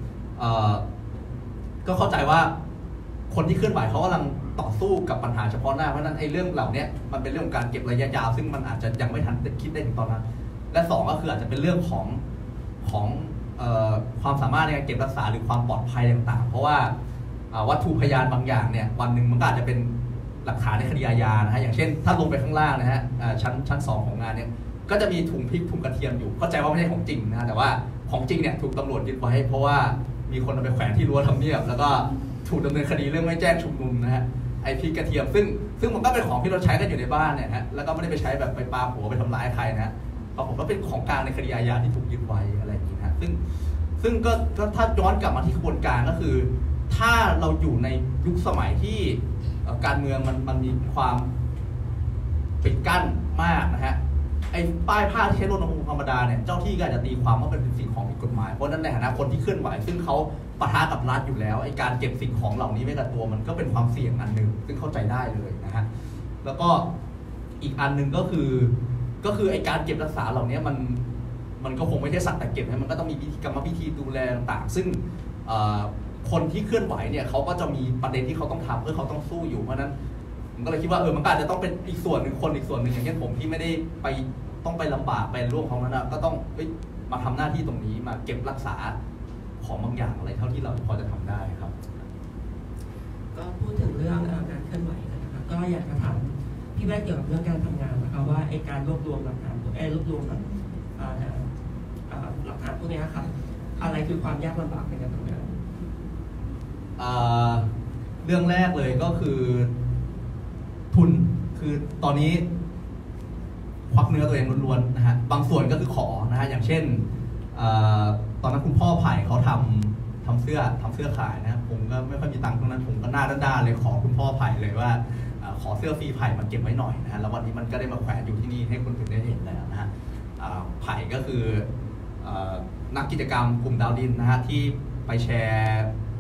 ก็เข้าใจว่าคนที่เคลื่อนไหวเขากำลังต่อสู้กับปัญหาเฉพาะหน้าเพราะนั้นไอ้เรื่องเหล่านี้มันเป็นเรื่องของการเก็บระยะยาวซึ่งมันอาจจะยังไม่ทันคิดได้ถึงตอนนั้นและสองก็คืออาจจะเป็นเรื่องของของความสามารถในการเก็บรักษาหรือความปลอดภัยต่างๆเพราะว่าวัตถุพยานบางอย่างเนี่ยวันหนึ่งมันก็อาจจะเป็นหลักฐานในคดีอาญานะฮะอย่างเช่นถ้าลงไปข้างล่างนะฮะชั้นชั้นสองของงานเนี่ยก็จะมีถุงพริกถุงกระเทียมอยู่เข้าใจว่าไม่ใช่ของจริงนะแต่ว่าของจริงเนี่ยถูกตำรวจยึดไว้เพราะว่ามีคนเอาไปแขวนที่รั้วทำเนียบแล้วก็ถูกดำเนินคดีเรื่องไม่แจ้งชุมนุมนะฮะไอพริกกระเทียมซึ่งซึ่งมันก็เป็นของที่เราใช้กันอยู่ในบ้านเนี่ยฮะแล้วก็ไม่ได้ไปใช้แบบไปปาหัวไปทำร้ายใครนะเพราะผมก็เป็นของกลางในคดีอาญาที่ถูกยึดไว้อะไรอย่างนี้นะซึ่งซึ่งก็ถ้าย้อนกลับมาที่กระบวนการก็คือถ้าเราอยู่ในยุคสมัยที่การเมืองมันมันมีความปิดกั้นมากนะฮะไอ้ป้ายผ้าที่ใช้รถนำธรรมดาเนี่ยเจ้าที่ก็อาจจะตีความว่าเป็นสิ่งของผิดกฎหมายเพราะนั้นในฐานะคนที่เคลื่อนไหวซึ่งเขาปะทะกับรัฐอยู่แล้วไอ้การเก็บสิ่งของเหล่านี้ไว้กับตัวมันก็เป็นความเสี่ยงอันหนึ่งซึ่งเข้าใจได้เลยนะฮะแล้วก็อีกอันหนึ่งก็คือก็คือไอ้การเก็บรักษาเหล่านี้มันมันก็คงไม่ใช่สักแต่เก็บนะมันก็ต้องมีพิธีกรรมวิธีดูแลต่างๆซึ่งคนที่เคลื่อนไหวเนี่ยเขาก็จะมีประเด็นที่เขาต้องทำเพื่อเขาต้องสู้อยู่เพราะนั้นผมก็เลยคิดว่าเออมันก็อาจจะต้องเป็นอีกส่วนหนึ่งคนอีกส่วนหนึ่งอย่างเช่นผมที่ไม่ได้ไปต้องไปลำบากไปร่วมของนั้นนะก็ต้องมาทำหน้าที่ตรงนี้มาเก็บรักษาของบางอย่างอะไรเท่าที่เราพอจะทำได้ครับก็พูดถึงเรื่องการเคลื่อนไหวนะครับก็อยากจะถามพี่แม่เกี่ยวกับเรื่องการทำงานนะครับว่าไอ้การรวบรวมหลักฐานไอ้รวบรวมแบบหลักฐานพวกนี้ครับอะไรคือความยากลำบากในการทำงานเรื่องแรกเลยก็คือทุนคือตอนนี้ควักเนื้อตัวเองล้วนๆนะฮะบางส่วนก็คือขอนะฮะอย่างเช่นตอนนั้นคุณพ่อไผ่เขาทำทำเสื้อทำเสื้อขายนะผมก็ไม่ค่อยมีตังค์ตรงนั้นผมก็หน้าด้านๆเลยขอคุณพ่อไผ่เลยว่าขอเสื้อฟรีไผ่มาเก็บไว้หน่อยนะฮะแล้ววันนี้มันก็ได้มาแขวนอยู่ที่นี่ให้คนอื่นได้เห็นแล้วนะฮะไผ่ก็คือนักกิจกรรมกลุ่มดาวดินนะฮะที่ไปแชร์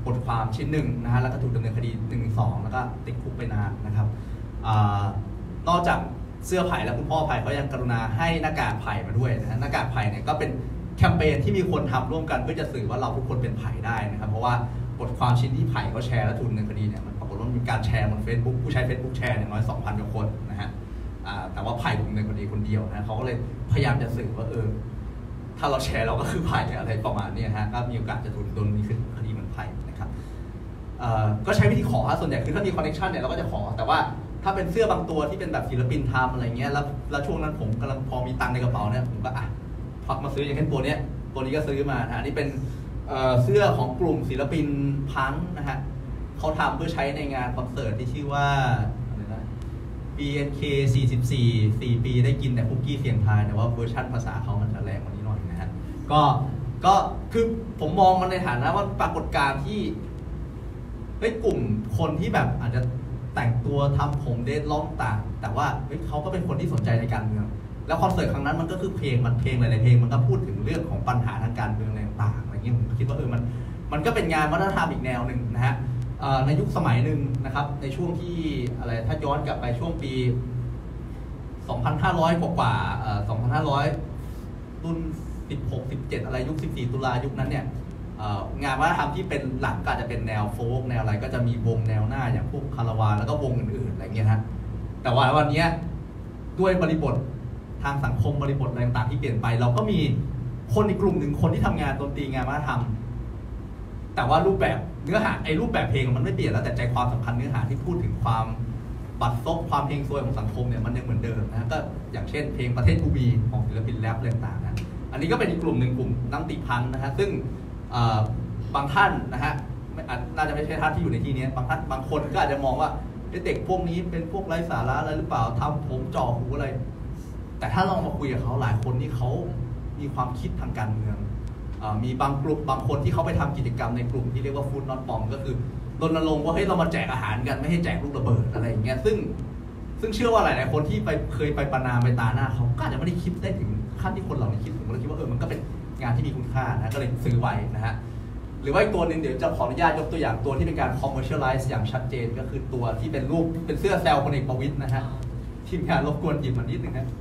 บทความชิ้นหนึ่งนะฮะแล้วก็ถูกดำเนินคดีหนึ่งสองแล้วก็ติดคุกไปนานนะครับนอกจากเสื้อไผ่และคุณพ่อไผ่เขายังกรุณาให้หน้ากากไผ่มาด้วยนะฮะหน้ากากไผ่เนี่ยก็เป็นแคมเปญที่มีคนทำร่วมกันเพื่อจะสื่อว่าเราทุกคนเป็นไผ่ได้นะครับเพราะว่าบทความชิ้นที่ไผ่เขาแชร์และถูกดำเนินคดีเนี่ยมันปรากฏว่ามีการแชร์บน Facebook ผู้ใช้ Facebook แชร์อย่างน้อย สองพัน กว่าคนนะฮะแต่ว่าไผ่ถูกดำเนินคดีคนเดียวนะเขาก็เลยพยายามจะสื่อว่าเออถ้าเราแชร์เราก็คือไผ่อะไรประมาณนี้ฮะก็มีโอกาสจะถูกโดนคดีเหมือนไผ่นะครับก็ใช้วิธีขอส่วนใหญ่คือถ้ามีคอนเนคชั่นเนี่ยเราก็จะขอแต่ว่าถ้าเป็นเสื้อบางตัวที่เป็นแบบศิลปินทำอะไรเงี้ยแล้วแล้วช่วงนั้นผมกำลังพอมีตังค์ในกระเป๋าเนี่ยผมก็อ่ะควักมาซื้ออย่างเช่นตัวเนี้ยตัวนี้ก็ซื้อมานะอันนี้เป็นเสื้อของกลุ่มศิลปินพังนะฮะเขาทำเพื่อใช้ในงานคอนเสิร์ตที่ชื่อว่าอะไรนะ บี เอ็น เค สี่สิบสี่ สี่ปีได้กินแต่คุกกี้เสียงทายแต่ว่าเวอร์ชันภาษาเขามันจะแรงกว่านี้หน่อยนะฮะก็ก็คือผมมองมันในฐานะว่าปรากฏการณ์ที่เฮ้ยกลุ่มคนที่แบบอาจจะแต่งตัวทำผมเดทล้อมต่างแต่ว่าเฮ้ยเขาก็เป็นคนที่สนใจในการเมืองแล้วคอนเสิร์ตครั้งนั้นมันก็คือเพลงมันเพลงหลายๆเพลงมันก็พูดถึงเรื่องของปัญหาทางการเมืองอะไรต่างๆอะไรเงี้ยผมคิดว่าเออมันมันก็เป็นงานวัฒนธรรมอีกแนวหนึ่งนะฮะในยุคสมัยหนึ่งนะครับในช่วงที่อะไรถ้าย้อนกลับไปช่วงปี สองพันห้าร้อย กว่าๆเอ่อ สองพันห้าร้อย รุ่นสิบหก สิบเจ็ดอะไรยุคสิบสี่ตุลายุคนั้นเนี่ยงานวัฒนธรรมที่เป็นหลักก็อาจจะเป็นแนวโฟล์กแนวอะไรก็จะมีวงแนวหน้าอย่างพวกคาราวานแล้วก็วงอื่นๆอะไรเงี้ยฮะแต่ว่าวันนี้ด้วยบริบททางสังคมบริบทอะไรต่างๆที่เปลี่ยนไปเราก็มีคนในกลุ่มหนึ่งคนที่ทำงานดนตรีงานวัฒนธรรมแต่ว่ารูปแบบเนื้อหาไอ้รูปแบบเพลงมันไม่เปลี่ยนแล้วแต่ใจความสำคัญเนื้อหาที่พูดถึงความบัดซบความเพลงซวยของสังคมเนี่ยมันยังเหมือนเดิมนะก็อย่างเช่นเพลงประเทศกูบีของศิลปินแรปอะไรต่างๆนะอันนี้ก็เป็นอีกกลุ่มหนึ่งกลุ่มนักตีพันนะฮะซึ่งบางท่านนะฮะน่าจะไม่ใช่ท่านที่อยู่ในที่นี้บางท่านบางคนก็อาจจะมองว่าเด็กพวกนี้เป็นพวกไร้สาระอะไรหรือเปล่าทำผมจ่อหูอะไรแต่ถ้าลองมาคุยกับเขาหลายคนที่เขามีความคิดทางการเมืองมีบางกลุ่มบางคนที่เขาไปทำกิจกรรมในกลุ่มที่เรียกว่าฟู้ดน็อตบอมก็คือรณรงค์ว่าเฮ้ยเรามาแจกอาหารกันไม่ให้แจกลูกระเบิดอะไรอย่างเงี้ยซึ่งซึ่งเชื่อว่าหลายๆคนที่ไปเคยไปประนามไปตาหน้าเขาก็อาจจะไม่ได้คิดได้ถึงขั้นที่คนเหล่านี้คิดผมก็เลยคิดว่าเออมันก็เป็นงานที่มีคุณค่านะก็เลยซื้อไว้นะฮะหรือว่าอีกตัวหนึ่งเดี๋ยวจะขออนุญาตยกตัวอย่างตัวที่เป็นการ commercialize อย่างชัดเจนก็คือตัวที่เป็นรูปเป็นเสื้อแซลพลเอกประวิตรนะฮะทีมงานรบกวนหยิบมานิดนึงนะ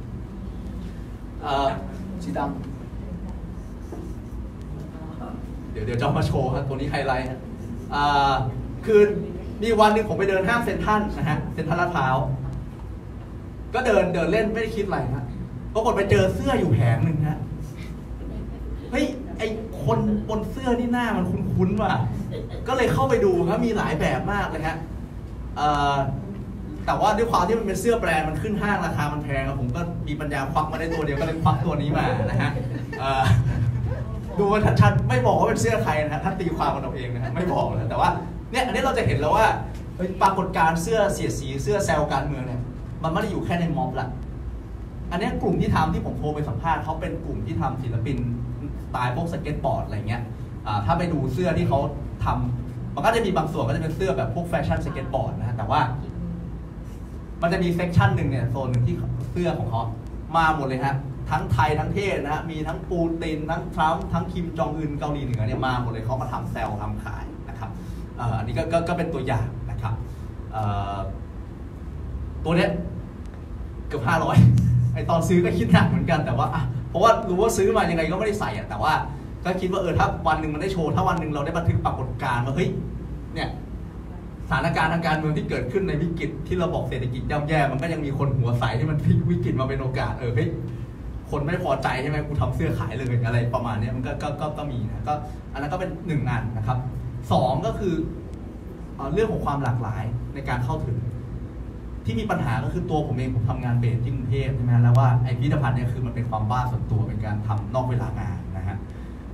สีดำเดี๋ยวเดี๋ยวจะมาโชว์ครับตัวนี้ไฮไลท์คือมีวันหนึ่งผมไปเดินห้างเซ็นทรัลนะฮะเซ็นทรัลลาดพร้าวก็เดินเดินเล่นไม่ได้คิดอะไรนะปรากฏไปเจอเสื้ออยู่แผงหนึ่งฮะเฮ้ยไอคนบนเสื้อนี่หน้ามันคุ้นๆว่ะก็เลยเข้าไปดูครับมีหลายแบบมากเลยฮะแต่ว่าด้วยความที่มันเป็นเสื้อแบรนด์มันขึ้นห้างราคามันแพงผมก็มีปัญญาควักมาได้ตัวเดียวก็เลยควักตัวนี้มานะฮะดูมันชัดๆไม่บอกว่าเป็นเสื้อใครนะฮะท่านตีความมันเอาเองนะฮะไม่บอกนะแต่ว่าเนี่ยอันนี้เราจะเห็นแล้วว่าปรากฏการณ์เสื้อเสียดสีเสื้อแซวการเมืองเนี่ยมันไม่ได้อยู่แค่ในม็อบละอันนี้กลุ่มที่ทำที่ผมโทรไปสัมภาษณ์เขาเป็นกลุ่มที่ทำศิลปินสไตล์พวกสเก็ตบอร์ดอะไรเงี้ยถ้าไปดูเสื้อที่เขาทำมันก็จะมีบางส่วนก็จะเป็นเสื้อแบบพวกแฟชั่นสเก็ตบอร์ดนะฮะแต่ว่ามันจะมีเซกชันหนึ่งเนี่ยโซนหนึ่งที่เสื้อของเขามาหมดเลยฮะทั้งไทยทั้งเทศนะฮะมีทั้งปูตินทั้งทรัมป์ทั้งคิมจองอึนเกาหลีเหนือเนี่ยมาหมดเลยเขามาทำแซลทำขายนะครับอันนี้ก็ก็เป็นตัวอย่างนะครับตัวเนี้ยเกือบห้าร้อยไอตอนซื้อก็คิดหนักเหมือนกันแต่ว่าเพราะว่ารู้ว่าซื้อมายังไงก็ไม่ได้ใส่อะแต่ว่าก็คิดว่าเออถ้าวันหนึ่งมันได้โชว์ถ้าวันหนึ่งเราได้บันทึกปรากฏการณ์ว่าเฮ้ยเนี่ยสถานการณ์ทางการเมืองที่เกิดขึ้นในวิกฤตที่เราบอกเศรษฐกิจย่ำแย่มันก็ยังมีคนหัวใสที่มันพลิกวิกฤตมาเป็นโอกาสเออเฮ้ยคนไม่พอใจใช่ไหมกูทำเสื้อขายเลยอะไรประมาณนี้มันก็ก็ก็มีนะก็อันนั้นก็เป็นหนึ่งงานนะครับสองก็คือเรื่องของความหลากหลายในการเข้าถึงที่มีปัญหาก็คือตัวผมเองผมทำงานเบสที่กรุงเทพใช่ไหมแล้วว่าไอพิพิธภัณฑ์เนี่ยคือมันเป็นความบ้าส่วนตัวเป็นการทำนอกเวลางานนะฮะ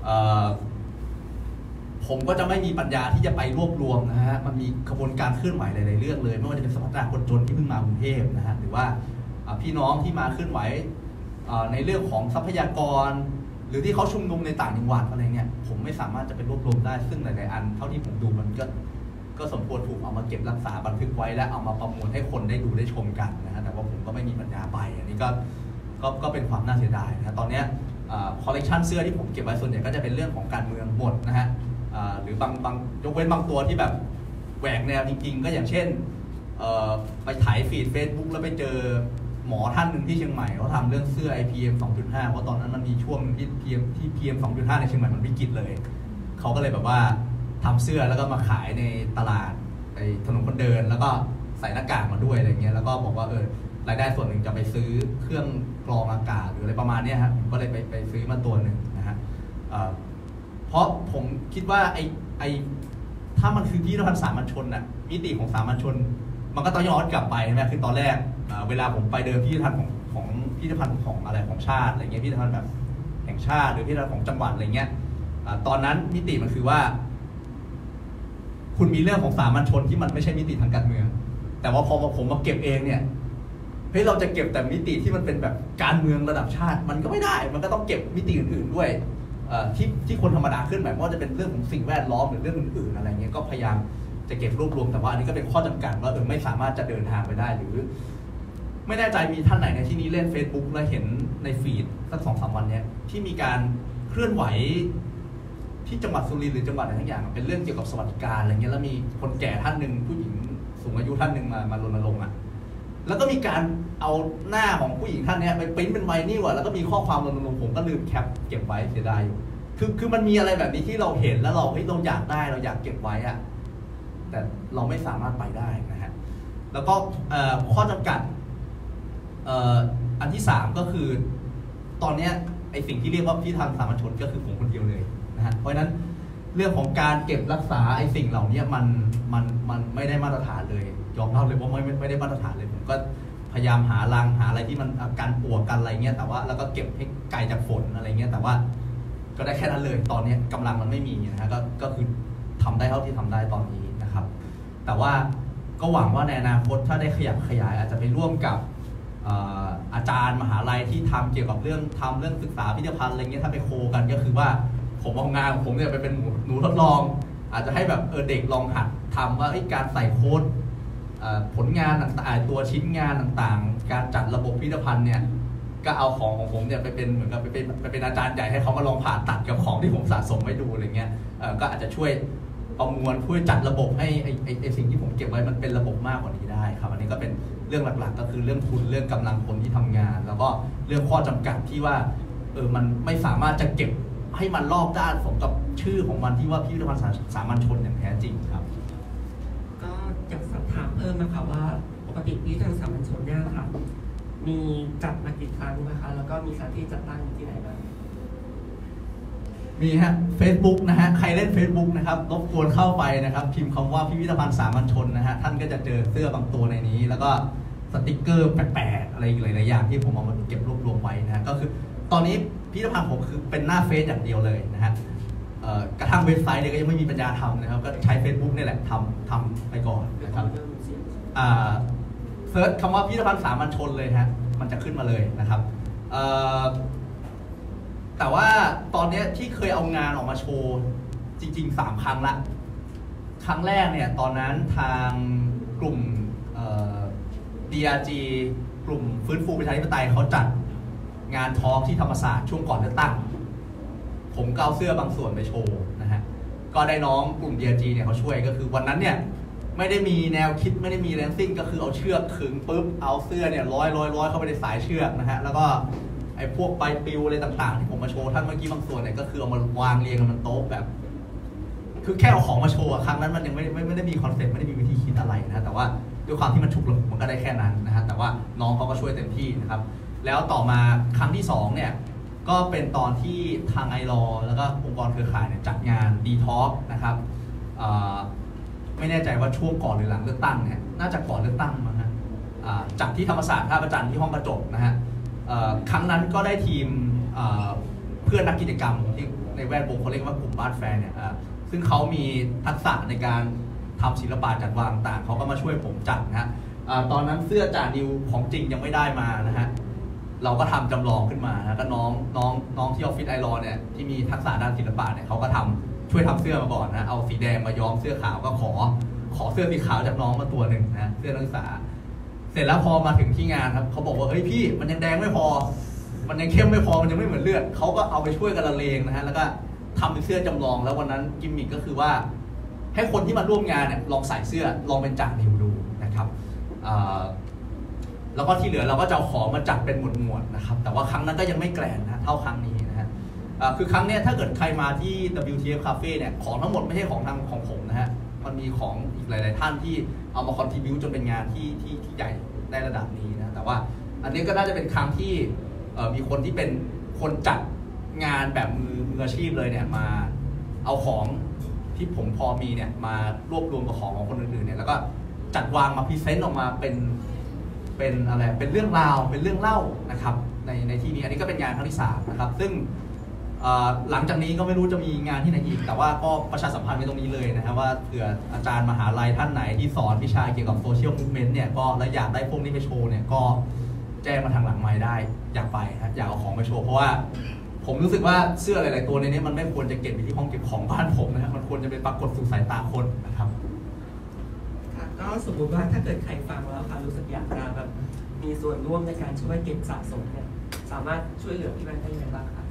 ผมก็จะไม่มีปัญญาที่จะไปรวบรวมนะฮะมันมีกระบวนการเคลื่อนไหวหลายๆเรื่องเลยไม่ว่าจะเป็นสภาพคนจนที่เพิ่งมากรุงเทพนะฮะหรือว่าพี่น้องที่มาเคลื่อนไหวในเรื่องของทรัพยากรหรือที่เขาชุมนุมในต่างจังหวัดอะไรเงี้ยผมไม่สามารถจะไปรวบรวมได้ซึ่งหลายๆอันเท่าที่ผมดูมันก็ก็สมควรถูกเอามาเก็บรักษาบันทึกไว้และเอามาประมวลให้คนได้ดูได้ชมกันนะฮะแต่ว่าผมก็ไม่มีปัญญาไปอันนี้ก็ก็ก็เป็นความน่าเสียดายนะตอนนี้คอลเลกชันเสื้อที่ผมเก็บไว้ส่วนใหญ่ก็จะเป็นเรื่องของการเมืองหมดนะฮะหรือบางบางยกเว้นบางตัวที่แบบแหวกแนวจริงๆก็อย่างเช่นไปถ่ายฟีด Facebook แล้วไปเจอหมอท่านหนึ่งที่เชียงใหม่เขาทำเรื่องเสื้อ ไอ พี เอ็ม สองจุดห้า เพราะตอนนั้นมันมีช่วงที่ พี เอ็ม ที่ พี เอ็ม สองจุดห้า ในเชียงใหม่มันวิกฤตเลยเขาก็เลยแบบว่าทำเสื้อแล้วก็มาขายในตลาดในถนนคนเดินแล้วก็ใส่หน้ากากมาด้วยอะไรเงี้ยแล้วก็บอกว่าเออรายได้ส่วนหนึ่งจะไปซื้อเครื่องกรองอากาศหรืออะไรประมาณนี้ครับผมก็เลยไปไปซื้อมาตัวหนึ่งนะฮะเพราะผมคิดว่าไอไอถ้ามันคือพิพิธภัณฑ์สามัญชนน่ะมิติของสามัญชนมันก็ต้องย้อนกลับไปใช่ไหมคือตอนแรกเวลาผมไปเดินพิพิธภัณฑ์ของของพิพิธภัณฑ์ของอะไรของชาติอะไรเงี้ยพิพิธภัณฑ์แบบแห่งชาติหรือพิพิธภัณฑ์ของจังหวัดอะไรเงี้ยตอนนั้นมิติมันคือว่าคุณมีเรื่องของสามัญชนที่มันไม่ใช่มิติทางการเมืองแต่ว่าพอผมมาเก็บเองเนี่ยเฮ้ยเราจะเก็บแต่มิติที่มันเป็นแบบการเมืองระดับชาติมันก็ไม่ได้มันก็ต้องเก็บมิติอื่นๆด้วยที่ที่คนธรรมดาขึ้นแบบว่าจะเป็นเรื่องของสิ่งแวดล้อมหรือเรื่องอื่นๆอะไรเงี้ยก็พยายามจะเก็บรวบรวมแต่ว่าอันนี้ก็เป็นข้อจำกัดว่าเออไม่สามารถจะเดินทางไปได้หรือไม่แน่ใจมีท่านไหนในที่นี้เล่น Facebook แล้วเห็นในฟีดสักสองสามวันเนี้ยที่มีการเคลื่อนไหวที่จังหวัดสุรินทร์หรือจังหวัดอะไรทั้งอย่างเป็นเรื่องเกี่ยวกับสวัสดิการอะไรเงี้ยแล้วมีคนแก่ท่านหนึ่งผู้หญิงสูงอายุท่านหนึ่งมามารณรงค์อ่ะแล้วก็มีการเอาหน้าของผู้หญิงท่านนี้ไปปริ้นเป็นไวนิลอ่ะแล้วก็มีข้อความรณรงค์ผมก็ลืมแคปเก็บไว้เสียดายอยู่คือคือมันมีอะไรแบบนี้ที่เราเห็นแล้วเราเฮ้ยเราอยากได้เราอยากเก็บไว้อ่ะแต่เราไม่สามารถไปได้นะฮะแล้วก็ข้อจำกัดอันที่สามก็คือตอนนี้ไอสิ่งที่เรียกว่าพิพิธภัณฑ์สามัญชนก็คือผมคนเดียวเลยนะฮะเพราะฉะนั้นเรื่องของการเก็บรักษาไอสิ่งเหล่านี้มันมันมันไม่ได้มาตรฐานเลยยอมรับเลยว่าไม่ไม่ได้มาตรฐานเลยผมก็พยายามหารังหาอะไรที่มันการปลวกกันอะไรเงี้ยแต่ว่าแล้วก็เก็บให้ไกลจากฝนอะไรเงี้ยแต่ว่าก็ได้แค่นั้นเลยตอนนี้กำลังมันไม่มีนะฮะก็ก็คือทำได้เท่าที่ทำได้ตอนนี้นะครับแต่ว่าก็หวังว่าในอนาคตถ้าได้ขยับขยายอาจจะไปร่วมกับอาจารย์มหาลัยที่ทำเกี่ยวกับเรื่องทำเรื่องศึกษาพิพิธภัณฑ์อะไรเงี้ยถ้าไปโคกันก็คือว่าผมเอางานของผมเนี่ยไปเป็นหนูทดลองอาจจะให้แบบเออเด็กลองหัดทำว่าการใส่โค้ดผลงานต่างๆตัวชิ้นงานต่างๆการจัดระบบพิพิธภัณฑ์เนี่ยก็เอาของของผมเนี่ยไปเป็นเหมือนกับไปเป็นไปเป็นอาจารย์ใหญ่ให้เขามาลองผ่าตัดกับของที่ผมสะสมไว้ดูอะไรเงี้ยก็อาจจะช่วยประมวลช่วยจัดระบบให้ไอ้ไอ้ไอ้สิ่งที่ผมเก็บไว้มันเป็นระบบมากกว่านี้ได้ครับอันนี้ก็เป็นเรื่องหลักๆก็คือเรื่องทุนเรื่องกำลังคนที่ทำงานแล้วก็เรื่องข้อจำกัดที่ว่าเออมันไม่สามารถจะเก็บให้มันรอบด้านสมกับชื่อของมันที่ว่าพิพิธภัณฑ์สามัญชนอย่างแท้จริงครับก็อยากสอบถามเพิ่มนะคะว่าปกติพิพิธภัณฑ์สามัญชนเนี่ยค่ะมีจัดมากี่ครั้งนะคะแล้วก็มีสถานที่จัดตั้งที่ไหนบ้างมีฮะ Facebook นะฮะใครเล่น Facebook นะครับรบกวนเข้าไปนะครับพิมพ์คำว่าพิพิธภัณฑ์สามัญชนนะฮะท่านก็จะเจอเสื้อบางตัวในนี้แล้วก็สติกเกอร์แปลกๆอะไรหลายๆอย่างที่ผมเอามาเก็บรวบรวมไว้นะฮะก็คือตอนนี้พิพิธภัณฑ์ผมคือเป็นหน้าเฟซอย่างเดียวเลยนะฮะกระทั่งเว็บไซต์เนี่ยก็ยังไม่มีปัญญาทำนะครับก็ใช้ Facebook นี่แหละทำทำไปก่อนนะครับเซิร์ชคำว่าพิพิธภัณฑ์สามัญชนเลยฮะมันจะขึ้นมาเลยนะครับแต่ว่าตอนนี้ที่เคยเอางานออกมาโชว์จริงๆสามครั้งละครั้งแรกเนี่ยตอนนั้นทางกลุ่ม ดี อาร์ จี กลุ่มฟื้นฟูประชาธิปไตยเขาจัดงานทอล์กที่ธรรมศาสตร์ช่วงก่อนเลือกตั้งผมก็เอาเสื้อบางส่วนไปโชว์นะฮะก็ได้น้องกลุ่ม ดี อาร์ จี เนี่ยเขาช่วยก็คือวันนั้นเนี่ยไม่ได้มีแนวคิดไม่ได้มีแรงซิ่งก็คือเอาเชือกขึงปุ๊บเอาเสื้อเนี่ยร้อยร้อยร้อยเข้าไปในสายเชือกนะฮะแล้วก็ไอ้พวกใบปลิวอะไรต่างๆที่ผมมาโชว์ท่านเมื่อกี้บางส่วนเนี่ยก็คือเอามาวางเรียงกันบนโต๊ะแบบคือแค่เอาของมาโชว์ครั้งนั้นมันยังไม่ไม่ไม่ได้มีคอนเซ็ปต์ไม่ได้มีวิธีคิดอะไรนะแต่ว่าด้วยความที่มันฉุกละหุกมันก็ได้แค่นั้นนะฮะแต่ว่าน้องเขาก็ช่วยเต็มที่นะครับแล้วต่อมาครั้งที่สองเนี่ยก็เป็นตอนที่ทางไอรอแล้วก็องค์กรเครือข่ายเนี่ยจัดงานดีท็อกนะครับไม่แน่ใจว่าช่วงก่อนหรือหลังเลือกตั้งเนี่ยน่าจะก่อนเลือกตั้งมั้งฮะจัดที่ธรรมศาสตร์ท่าประจันทร์ที่ห้องกระจกนะฮะครั้งนั้นก็ได้ทีมเพื่อนนักกิจกรรมที่ในแวดวงเขาเรียกว่ากลุ่มบ้านแฟนเนี่ยซึ่งเขามีทักษะในการทำศิลปะจัดวางต่างเขาก็มาช่วยผมจัดนะฮะตอนนั้นเสื้อจ่านิวของจริงยังไม่ได้มานะฮะเราก็ทำจำลองขึ้นมานะก็น้องน้องน้องที่ออฟฟิศไอรอเนี่ยที่มีทักษะด้านศิลปะเนี่ยเขาก็ทำช่วยทำเสื้อมาก่อนนะเอาสีแดงมาย้อมเสื้อขาวก็ขอขอเสื้อสีขาวจากน้องมาตัวหนึ่งนะเสื้อนักศึกษาเสร็จแล้วพอมาถึงที่งานครับเขาบอกว่าเฮ้ยพี่มันยังแดงไม่พอมันยังเข้มไม่พอมันยังไม่เหมือนเลือดเขาก็เอาไปช่วยกันละเลงนะฮะแล้วก็ทำเป็นเสื้อจำลองแล้ววันนั้นกิมมิคก็คือว่าให้คนที่มาร่วมงานเนี่ยลองใส่เสื้อลองเป็นจ่านิวดูนะครับแล้วก็ที่เหลือเราก็จะเอาของมาจัดเป็นหมวดๆนะครับแต่ว่าครั้งนั้นก็ยังไม่แกรนนะเท่าครั้งนี้นะฮะคือครั้งนี้ถ้าเกิดใครมาที่ ดับเบิลยู ที เอฟ Cafe เนี่ยของทั้งหมดไม่ใช่ของทางของผมนะฮะมันมีของอีกหลายๆท่านที่เอามาคอนทริบิวต์จนเป็นงานที่ที่ที่ใหญ่ได้ระดับนี้นะแต่ว่าอันนี้ก็น่าจะเป็นครั้งที่มีคนที่เป็นคนจัดงานแบบมือมืออาชีพเลยเนี่ยมาเอาของที่ผมพอมีเนี่ยมารวบรวมกับของของคนอื่นๆเนี่ยแล้วก็จัดวางมาพรีเซนต์ออกมาเป็นเป็นอะไรเป็นเรื่องราวเป็นเรื่องเล่านะครับในในที่นี้อันนี้ก็เป็นงานครั้งที่สามนะครับซึ่งหลังจากนี้ก็ไม่รู้จะมีงานที่ไหนอีกแต่ว่าก็ประชาสัมพันธ์ไว้ตรงนี้เลยนะครับว่าเผื่ออาจารย์มหาลัยท่านไหนที่สอนวิชาเกี่ยวกับโซเชียลมูฟเมนต์เนี่ยก็และอยากได้พวกนี้ไปโชว์เนี่ยก็แจ้งมาทางหลังไมค์ได้อยากไปครับอยากเอาของไปโชว์เพราะว่าผมรู้สึกว่าเสื้อหลายๆตัวในนี้มันไม่ควรจะเก็บอยู่ที่ห้องเก็บของบ้านผมนะครับมันควรจะเป็นปรากฏสู่สายตาคนนะครับก็สมมติว่าถ้าเกิดใครฟังแล้วค่ะรู้สึกอยากจะแบบมีส่วนร่วมในการช่วยเก็บสะสมเนี่ยสามารถช่วยเหลือพี่แบงค์ได้ยังไงบ้างคะ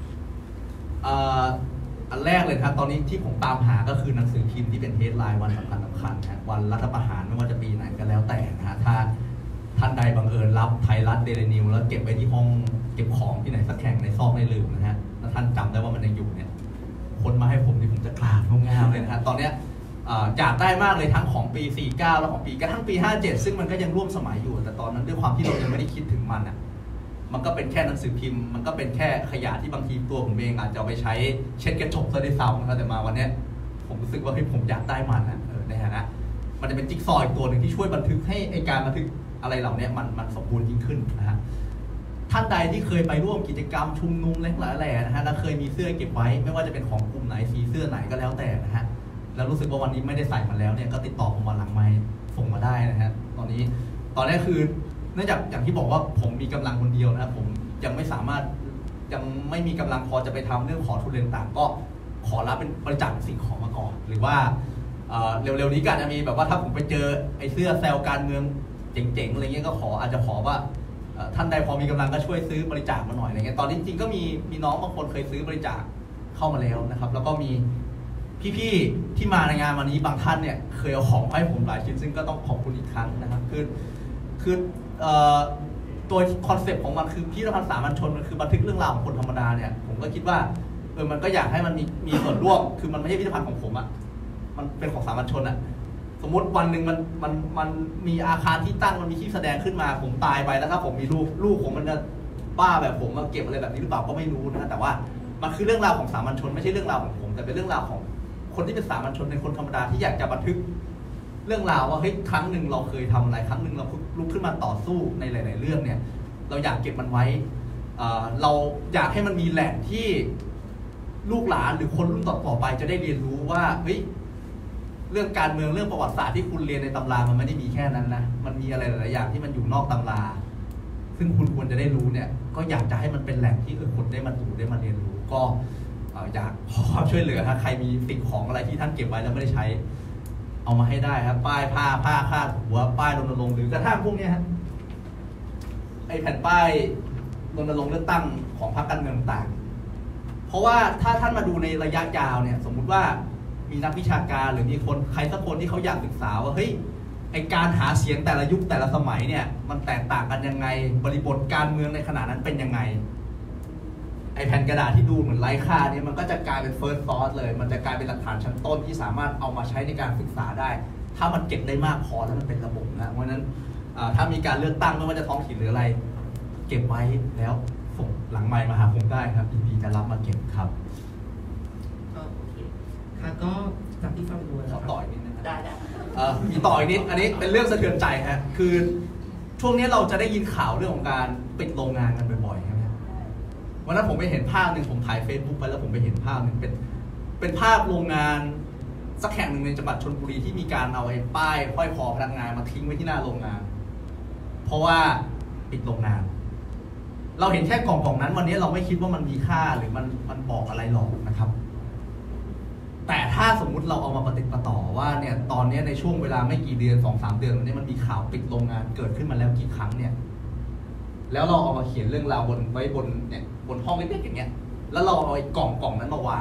อันแรกเลยครับตอนนี้ที่ผมตามหาก็คือหนังสือพิมพ์ที่เป็นเฮดไลน์วันสำคัญสำคัญนะวันรัฐประหารไม่ว่าจะปีไหนก็แล้วแต่นะฮะถ้าท่านใดบังเอิญรับไทยรัฐเดลี่นิวแล้วเก็บไว้ที่ห้องเก็บของที่ไหนสักแห่งในซอกในลืมนะฮะแล้วท่านจำได้ว่ามันยังอยู่เนี่ยคนมาให้ผมนี่ผมจะกราบงามเลยนะฮะตอนเนี้ยอยากได้มากเลยทั้งของปีสี่สิบเก้าแล้วของปีกระทั่งปีห้าสิบเจ็ดซึ่งมันก็ยังร่วมสมัยอยู่แต่ตอนนั้นด้วยความที่เรายังไม่ได้คิดถึงมันอ่ะมันก็เป็นแค่หนังสือพิมพ์มันก็เป็นแค่ขยะที่บางทีตัวผมเองอาจจะเอาไปใช้เช็ดกระจกซะได้ซ้ำนะครับแต่มาวันนี้ผมรู้สึกว่าผมอยากได้มันนะในฐานะมันจะเป็นจิ๊กซอว์อีกตัวหนึ่งที่ช่วยบันทึกให้ไอการบันทึกอะไรเหล่านี้มันมันสมบูรณ์ยิ่งขึ้นนะฮะท่านใดที่เคยไปร่วมกิจกรรมชุมนุมหลายๆแหล่นะฮะแล้วเคยมีเสื้อเก็บไว้ไม่ว่าจะเป็นของกลุ่มไหนสีเสื้อไหนก็แล้วแต่นะฮะแล้วรู้สึกว่าวันนี้ไม่ได้ใส่มันแล้วเนี่ยก็ติดต่อผมมาหลังไมค์ส่งมาได้นะฮะตอนนี้ตอนนี้คือเนื่องจากอย่างที่บอกว่าผมมีกำลังคนเดียวนะครับผมยังไม่สามารถยังไม่มีกำลังพอจะไปทำเรื่องขอทุนเรียนต่างก็ขอรับเป็นบริจาคสิ่งของมาก่อนหรือว่าเร็วๆนี้ก็จะมีแบบว่าถ้าผมไปเจอไอ้เสื้อแซลการเมืองเจ๋งๆอะไรเงี้ยก็ขออาจจะขอว่าท่านใดพอมีกำลังก็ช่วยซื้อบริจาคมาหน่อยอะไรเงี้ยตอนนี้จริงๆก็มีมีน้องบางคนเคยซื้อบริจาคเข้ามาแล้วนะครับแล้วก็มีพี่ๆที่มาในงานวันนี้บางท่านเนี่ยเคยเอาของให้ผมหลายชิ้นซึ่งก็ต้องขอบคุณอีกครั้งนะครับคือคือตัวคอนเซปต์ของมันคือพิพิธภัณฑ์สามัญชนมันคือบันทึกเรื่องราวของคนธรรมดาเนี่ยผมก็คิดว่าเออมันก็อยากให้มันมีมีส่วนร่วมคือมันไม่ใช่พิพิธภัณฑ์ของผมอ่ะมันเป็นของสามัญชนอ่ะสมมติวันหนึ่งมันมันมันมีอาคารที่ตั้งมันมีที่แสดงขึ้นมาผมตายไปแล้วถ้าผมมีลูกลูกผมมันจะบ้าแบบผมมาเก็บอะไรแบบนี้หรือเปล่าก็ไม่รู้นะแต่ว่ามันคือเรื่องราวของสามัญชนไม่ใช่เรื่องราวของผมแต่เป็นเรื่องราวของคนที่เป็นสามัญชนในคนธรรมดาที่อยากจะบันทึกเรื่องราวว่าเฮ้ยครั้งหนึ่งเราเคยทำอะไรครั้งหนึ่งเราลุกขึ้นมาต่อสู้ในหลายๆเรื่องเนี่ยเราอยากเก็บมันไว้เราอยากให้มันมีแหล่งที่ลูกหลานหรือคนรุ่นต่อๆไปจะได้เรียนรู้ว่าเฮ้ยเรื่องการเมืองเรื่องประวัติศาสตร์ที่คุณเรียนในตำรามันไม่ได้มีแค่นั้นนะมันมีอะไรหลายๆอย่างที่มันอยู่นอกตำราซึ่งคุณควรจะได้รู้เนี่ยก็อยากจะให้มันเป็นแหล่งที่คนได้มาดูได้มาเรียนรู้ก็อยากขอความช่วยเหลือถ้าใครมีสิ่งของอะไรที่ท่านเก็บไว้แล้วไม่ได้ใช้เอามาให้ได้ครับป้ายผ้าผ้าคาดหัวป้ายรณรงค์หรือกระทั่งพวกนี้ฮะไอแผ่นป้ายรณรงค์เลือกตั้งของพรรคการเมืองต่างเพราะว่าถ้าท่านมาดูในระยะยาวเนี่ยสมมุติว่ามีนักวิชาการหรือมีคนใครสักคนที่เขาอยากศึกษาว่าเฮ้ยไอการหาเสียงแต่ละยุคแต่ละสมัยเนี่ยมันแตกต่างกันยังไงบริบทการเมืองในขณะนั้นเป็นยังไงไอแผ่นกระดาษที่ดูเหมือนไร้ค่าเนี่ยมันก็จะกลายเป็น first source เลยมันจะกลายเป็นหลักฐานชั้นต้นที่สามารถเอามาใช้ในการศึกษาได้ถ้ามันเก็บได้มากพอแล้วมันเป็นระบบนะเพราะฉะนั้นถ้ามีการเลือกตั้งไม่ว่าจะท้องถิ่นหรืออะไรเก็บไว้แล้วส่งหลังไมค์มาหาผมได้ครับยินดีจะรับมาเก็บครับโอเคค่ะก็จากที่ฟังดูขอต่ออีกนิดนึงได้ได้มีต่ออีกนิดอันนี้เป็นเรื่องสะเทือนใจฮะคือช่วงนี้เราจะได้ยินข่าวเรื่องของการปิดโรงงานกันบ่อยๆวันนั้นผมไปเห็นภาพหนึ่งผมถ่ายเฟซบุ๊กไปแล้วผมไปเห็นภาพหนึ่งเป็นเป็นภาพโรงงานสักแห่งหนึ่งในจังหวัดชลบุรีที่มีการเอาไอ้ป้ายห้อยคอพนักงานมาทิ้งไว้ที่หน้าโรงงานเพราะว่าปิดโรงงานเราเห็นแค่กล่องกล่องนั้นวันนี้เราไม่คิดว่ามันมีค่าหรือมันมันบอกอะไรหรอกนะครับแต่ถ้าสมมุติเราเอามาปฏิบัติต่อว่าเนี่ยตอนนี้ในช่วงเวลาไม่กี่เดือน สองสาม เดือนวันนี้มันมีข่าวปิดโรงงานเกิดขึ้นมาแล้วกี่ครั้งเนี่ยแล้วเราเอามาเขียนเรื่องราวบนไว้บนเนี่ยบนห้องเล็กๆอย่างเงี้ยแล้วเราเอาไอ้กล่องกล่องนั้นมาวางเนี่ย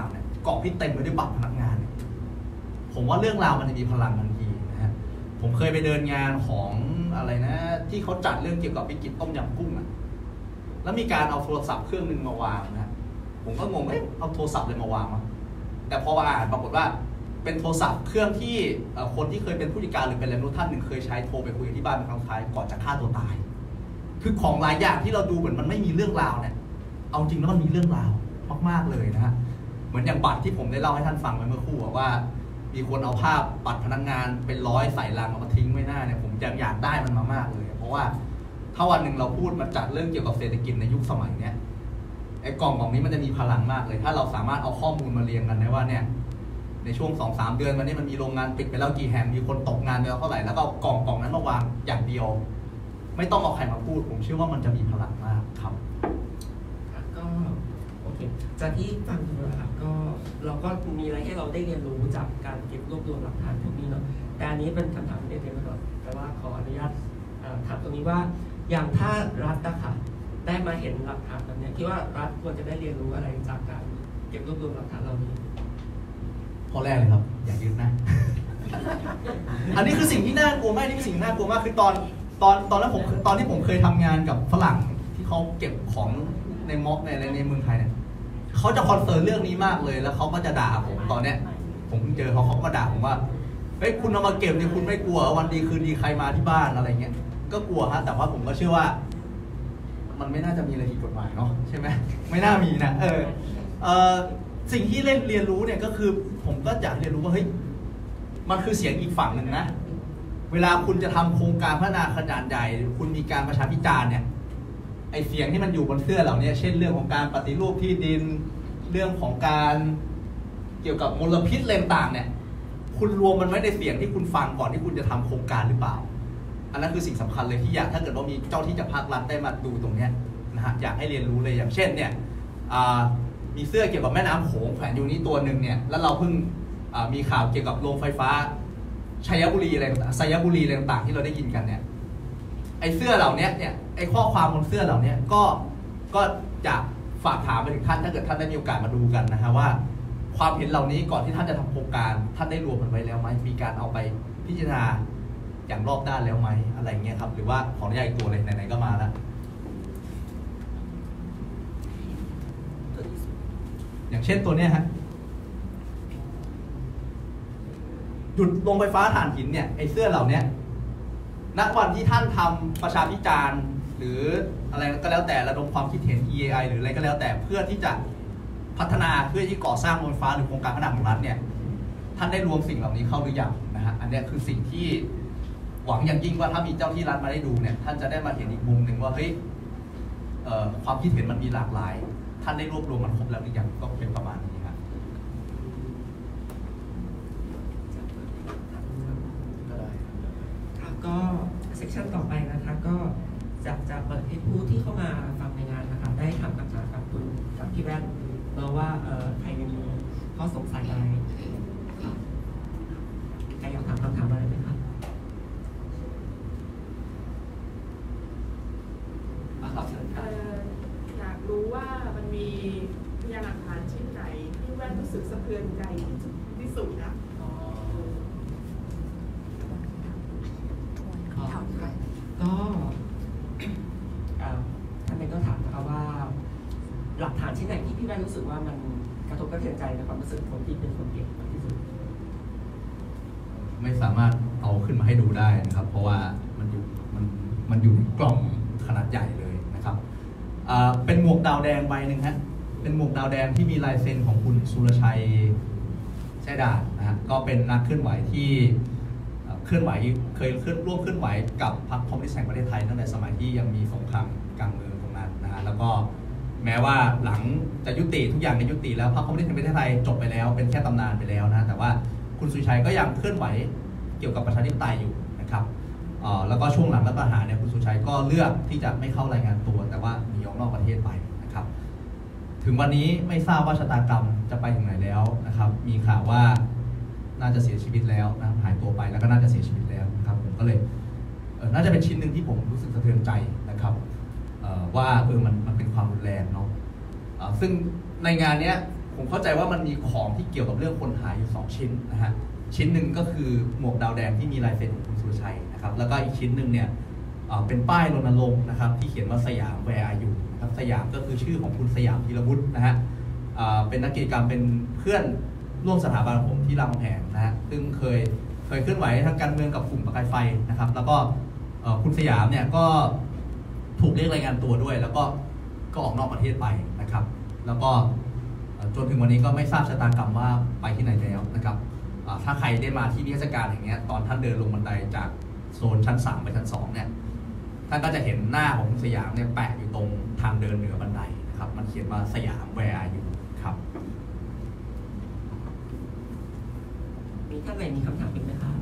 กล่องที่เต็มไปด้วยบัตรพนักงานผมว่าเรื่องราวมันจะมีพลังทันทีนะฮะผมเคยไปเดินงานของอะไรนะที่เขาจัดเรื่องเกี่ยวกับวิกฤตต้มยำกุ้งอ่ะแล้วมีการเอาโทรศัพท์เครื่องหนึ่งมาวางนะผมก็งงเอ๊ะเอาโทรศัพท์เลยมาวางวะแต่พอมาอ่านปรากฏว่าเป็นโทรศัพท์เครื่องที่คนที่เคยเป็นผู้จัดการหรือเป็นอะไรไม่รู้ท่านหนึ่งเคยใช้โทรไปคุยที่บ้านเป็นครั้งสุดท้ายก่อนจะฆ่าตัวตายคือของหลายอย่างที่เราดูเหมือนมันไม่มีเรื่องราวเนี่ยเอาจริงแล้วมันมีเรื่องราวมากๆเลยนะฮะเหมือนอย่างบัตรที่ผมได้เล่าให้ท่านฟังไปเมื่อครู่ว่ามีคนเอาภาพบัตรพนักงานเป็นร้อยใส่ลังเอามาทิ้งไว้หน้าเนี่ยผมยังอยากได้มันมามากเลยเพราะว่าถ้าวันหนึ่งเราพูดมาจัดเรื่องเกี่ยวกับเศรษฐกิจในยุคสมัยเนี้ยไอ้กล่องกล่องนี้มันจะมีพลังมากเลยถ้าเราสามารถเอาข้อมูลมาเรียงกันได้ว่าเนี่ยในช่วง สองถึงสาม เดือนวันนี้มันมีโรงงานปิดไปแล้วกี่แห่งมีคนตกงานไปแล้วเท่าไหร่แล้วก็กล่องกล่องนั้นมาวางอย่างเดียวไม่ต้องเอาใครมาพูดผมเชื่อว่ามันจะมีพลังมากครับก็โอเคจากที่ฟังดูนะครับก็เราก็มีอะไรให้เราได้เรียนรู้จากการเก็บรวบรวมหลักฐานพวกนี้เนาะแต่อันนี้เป็นคำถามที่ได้เรียนมาก่อนแต่ว่าขออนุญาตถามตรงนี้ว่าอย่างถ้ารัฐนะคะได้มาเห็นหลักฐานแบบนี้คิดว่ารัฐควรจะได้เรียนรู้อะไรจากการเก็บรวบรวมหลักฐานเหล่านี้ข้อแรกเลยครับอย่ายึดนะ อันนี้คือสิ่งที่น่ากลัวมากนี่เป็นสิ่งน่ากลัวมากคือตอนตอนตอนนั้นผมตอนที่ผมเคยทำงานกับฝรั่งที่เขาเก็บของในม็อกในอะไรในเมืองไทยเนี่ยเขาจะคอนเซิร์นเรื่องนี้มากเลยแล้วเขาก็จะด่าผมตอนเนี้ยผมเพิ่งเจอเขาเขาก็ด่าผมว่าเฮ้ยคุณเอามาเก็บเนี่ยคุณไม่กลัววันดีคืนดีใครมาที่บ้านอะไรเงี้ยก็กลัวฮะแต่ว่าผมก็เชื่อว่ามันไม่น่าจะมีอะไรผิดกฎหมายเนาะใช่ไหมไม่น่ามีนะเออเออสิ่งที่เล่นเรียนรู้เนี่ยก็คือผมก็อยากเรียนรู้ว่าเฮ้ยมันคือเสียงอีกฝั่งหนึ่งนะเวลาคุณจะทำโครงการพัฒนาขนาดใหญ่คุณมีการประชาพิจารณ์เนี่ยไอเสียงที่มันอยู่บนเสื้อเหล่านี้เช่นเรื่องของการปฏิรูปที่ดินเรื่องของการเกี่ยวกับมลพิษอะไรต่างเนี่ยคุณรวมมันไว้ในเสียงที่คุณฟังก่อนที่คุณจะทำโครงการหรือเปล่าอันนั้นคือสิ่งสำคัญเลยที่อยากถ้าเกิดว่ามีเจ้าที่จากภาครัฐได้มาดูตรงนี้นะฮะอยากให้เรียนรู้เลยอย่างเช่นเนี่ยมีเสื้อเกี่ยวกับแม่น้ำโขงแขวนอยู่นี่ตัวหนึ่งเนี่ยแล้วเราเพิ่งมีข่าวเกี่ยวกับโรงไฟฟ้าชัยบุรีอะไรต่างๆชัยบุรีอะไรต่างๆที่เราได้ยินกันเนี่ยไอ้เสื้อเหล่านี้เนี่ยไอ้ข้อความบนเสื้อเหล่านี้ก็ก็จะฝากถามไปถึงท่านถ้าเกิดท่านได้มีโอกาสมาดูกันนะฮะว่าความเห็นเหล่านี้ก่อนที่ท่านจะทำโครงการท่านได้รวมมันไว้แล้วไหมมีการเอาไปพิจารณาอย่างรอบด้านแล้วไหมอะไรเงี้ยครับหรือว่าขออนุญาตอีกตัวเลยไหนๆก็มาแล้วอย่างเช่นตัวเนี้ยฮะหยุดโรงไฟฟ้าถ่านหินเนี่ยไอ้เสื้อเหล่านี้ณวันที่ท่านทำประชาพิจารณ์หรืออะไรก็แล้วแต่ระดมความคิดเห็น อี เอ ไอ หรืออะไรก็แล้วแต่เพื่อที่จะพัฒนาเพื่อที่ก่อสร้างโรงไฟฟ้าหรือโครงการพัฒนาของรัฐเนี่ยท่านได้รวมสิ่งเหล่านี้เข้าหรือยังนะฮะอันนี้คือสิ่งที่หวังอย่างยิ่งว่าถ้ามีเจ้าที่รัฐมาได้ดูเนี่ยท่านจะได้มาเห็นอีกมุมหนึ่งว่าเฮ้ยความคิดเห็นมันมีหลากหลายท่านได้รวบรวมมันครบแล้วหรือยังก็เป็นประมาณนี้ครับก็เซสชันต่อไปนะคะก็จะจะเปิดให้ผู้ที่เข้ามาฟังในงานนะคะได้ทำคำถามกับคุณกับพี่แว่นเนาะว่าเออใครมีข้อสงสัยอะไรใครอยากถามคำถามอะไรไหมครับอยากรู้ว่ามันมีพยานหลักฐานชิ้นไหนที่แว่นรู้สึกสะเทือนใจที่สุดนะก็ท่านเป็นก็ถามนะคะว่าหลักฐานชิ้นไหนที่พี่แว่นรู้สึกว่ามันกระทบกระเทือนใจในความรู้สึกคนที่เป็นคนเก็บมากที่สุดไม่สามารถเอาขึ้นมาให้ดูได้นะครับเพราะว่ามันอยู่มันมันอยู่ในกล่องขนาดใหญ่เลยนะครับเป็นหมวกดาวแดงใบหนึ่งฮะเป็นหมวกดาวแดงที่มีลายเซ็นของคุณสุรชัยแช่ด่านนะฮะก็เป็นนักเคลื่อนไหวที่เคลื่อนไหวเคยเคลื่อนร่วมเคลื่อนไหวกับพรรคคอมมิวนิสต์แห่งประเทศไทยตั้งแต่สมัยที่ยังมีสงครามกลางเมืองตรงนั้นนะฮะแล้วก็แม้ว่าหลังจะยุติทุกอย่างในยุติแล้วพรรคคอมมิวนิสต์แห่งประเทศไทยจบไปแล้วเป็นแค่ตำนานไปแล้วนะแต่ว่าคุณสุรชัยก็ยังเคลื่อนไหวเกี่ยวกับประชาธิปไตยอยู่นะครับแล้วก็ช่วงหลังรัฐประหารเนี่ยคุณสุรชัยก็เลือกที่จะไม่เข้ารายงานตัวแต่ว่าหนีออกนอกประเทศไปนะครับถึงวันนี้ไม่ทราบว่าชะตากรรมจะไปถึงไหนแล้วนะครับมีข่าวว่าน่าจะเสียชีวิตแล้วนะหายตัวไปแล้วก็น่าจะเสียชีวิตแล้วนะครับผมก็เลยเออน่าจะเป็นชิ้นหนึ่งที่ผมรู้สึกสะเทือนใจนะครับว่าเออมันมันเป็นความรุนแรงเนาะซึ่งในงานนี้คผมเข้าใจว่ามันมีของที่เกี่ยวกับเรื่องคนหายอยู่สองชิ้นนะฮะชิ้นหนึ่งก็คือหมวกดาวแดงที่มีลายเซ็นของคุณสุรชัยนะครับแล้วก็อีกชิ้นหนึ่งเนี่ยเป็นป้ายรณรงค์นะครับที่เขียนว่าสยาม Where are you นะครับสยามก็คือชื่อของคุณสยามธีรวุฒินะฮะเป็นนักกิจกรรมเป็นเพื่อนร่วมสถาบันผมที่รามคำแหงนะฮะซึ่งเคยเคยเคลื่อนไหวทางการเมืองกับกลุ่มประกายไฟนะครับแล้วก็คุณสยามเนี่ยก็ถูกเรียกรายงานตัวด้วยแล้วก็ก็ออกนอกประเทศไปนะครับแล้วก็จนถึงวันนี้ก็ไม่ทราบชะตากรรมว่าไปที่ไหนแล้วนะครับถ้าใครได้มาที่นิทรรศการอย่างเงี้ยตอนท่านเดินลงบันไดจากโซนชั้นสามไปชั้นสองเนี่ยท่านก็จะเห็นหน้าของสยามเนี่ยแปะอยู่ตรงทางเดินเหนือบันไดนะครับมันเขียนว่าสยาม Where are you ครับมีท่านไหนมีคำถามอีกไหมครับ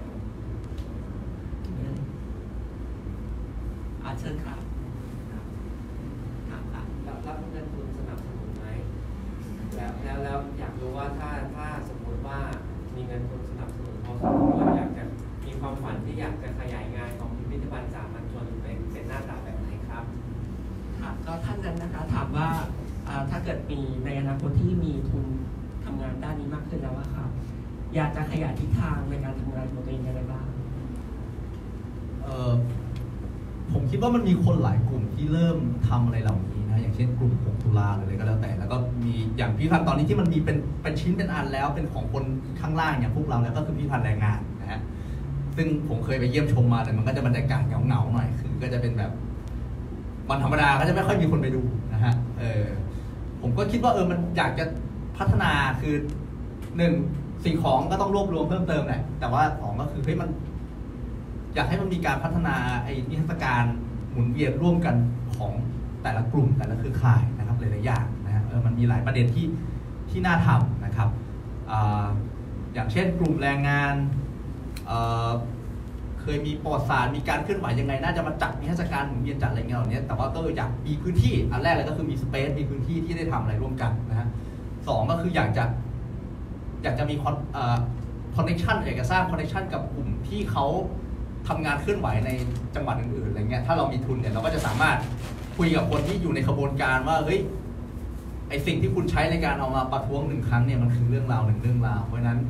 อาเชิญครับถามครับรับเงินทุนสนับสนุนไหมแล้วแล้วแล้วอยากรู้ว่าถ้าถ้าสมมติว่ามีเงินทุนสนับสนุนพอสมควรอยากจะมีความฝันที่อยากจะขยายงานของพิพิธภัณฑ์สามัญชนเป็นหน้าตาแบบไหนครับค่ะก็ท่านนั้นนะคะถามว่าถ้าเกิดมีในอนาคตที่มีทุนทำงานด้านนี้มากขึ้นแล้วอะค่ะอยากจะขยายทิศทางในการทำงานของตัวเองยังไงบ้างเออผมคิดว่ามันมีคนหลายกลุ่มที่เริ่มทำอะไรเหล่านี้นะอย่างเช่นกลุ่มหกตุลาหรืออะไรก็แล้วแต่แล้วก็มีอย่างพิพิธภัณฑ์ตอนนี้ที่มันมีเป็นเป็นชิ้นเป็นอันแล้วเป็นของคนข้างล่างอย่างพวกเราแล้วก็คือพิพิธภัณฑ์แรงงานนะฮะซึ่งผมเคยไปเยี่ยมชมมาแต่มันก็จะบรรยากาศเหงาๆหน่อยคือก็จะเป็นแบบวันธรรมดาก็จะไม่ค่อยมีคนไปดูนะฮะเออผมก็คิดว่าเออมันอยากจะพัฒนาคือหนึ่งสิ่งของก็ต้องรวบรวมเพิ่มเติมแหละแต่ว่าสองก็คือเฮ้ยมันอยากให้มันมีการพัฒนาไอ้นิทรรศการหมุนเวียนร่วมกันของแต่ละกลุ่มแต่ละเครือข่ายนะครับหลายๆอย่างนะฮะเออมันมีหลายประเด็นที่ที่น่าทำนะครับอ่าอย่างเช่นกลุ่มแรงงานเอ่อเคยมีประวัติศาสตร์มีการเคลื่อนไหวยังไงน่าจะมาจัดนิทรรศการหมุนเวียนจัดอะไรเงี้ยเหล่านี้แต่ว่าก็อยากมีพื้นที่อันแรกเลยก็คือมีสเปซมีพื้นที่ที่ได้ทำอะไรร่วมกันนะฮะสองก็คืออยากจะอยากจะมีคอนคอนเนคชั่นอยากจะสร้างคอนเนคชั่นกับกลุ่มที่เขาทำงานเคลื่อนไหวในจังหวัดอื่นๆอะไรเงี้ยถ้าเรามีทุนเนี่ยเราก็จะสามารถคุยกับคนที่อยู่ในขบวนการว่าเฮ้ยไอสิ่งที่คุณใช้ในการเอามาประท้วงหนึ่งครั้งเนี่ยมันคือเรื่องราวหนึ่งเรื่องราวเพราะฉะนั้น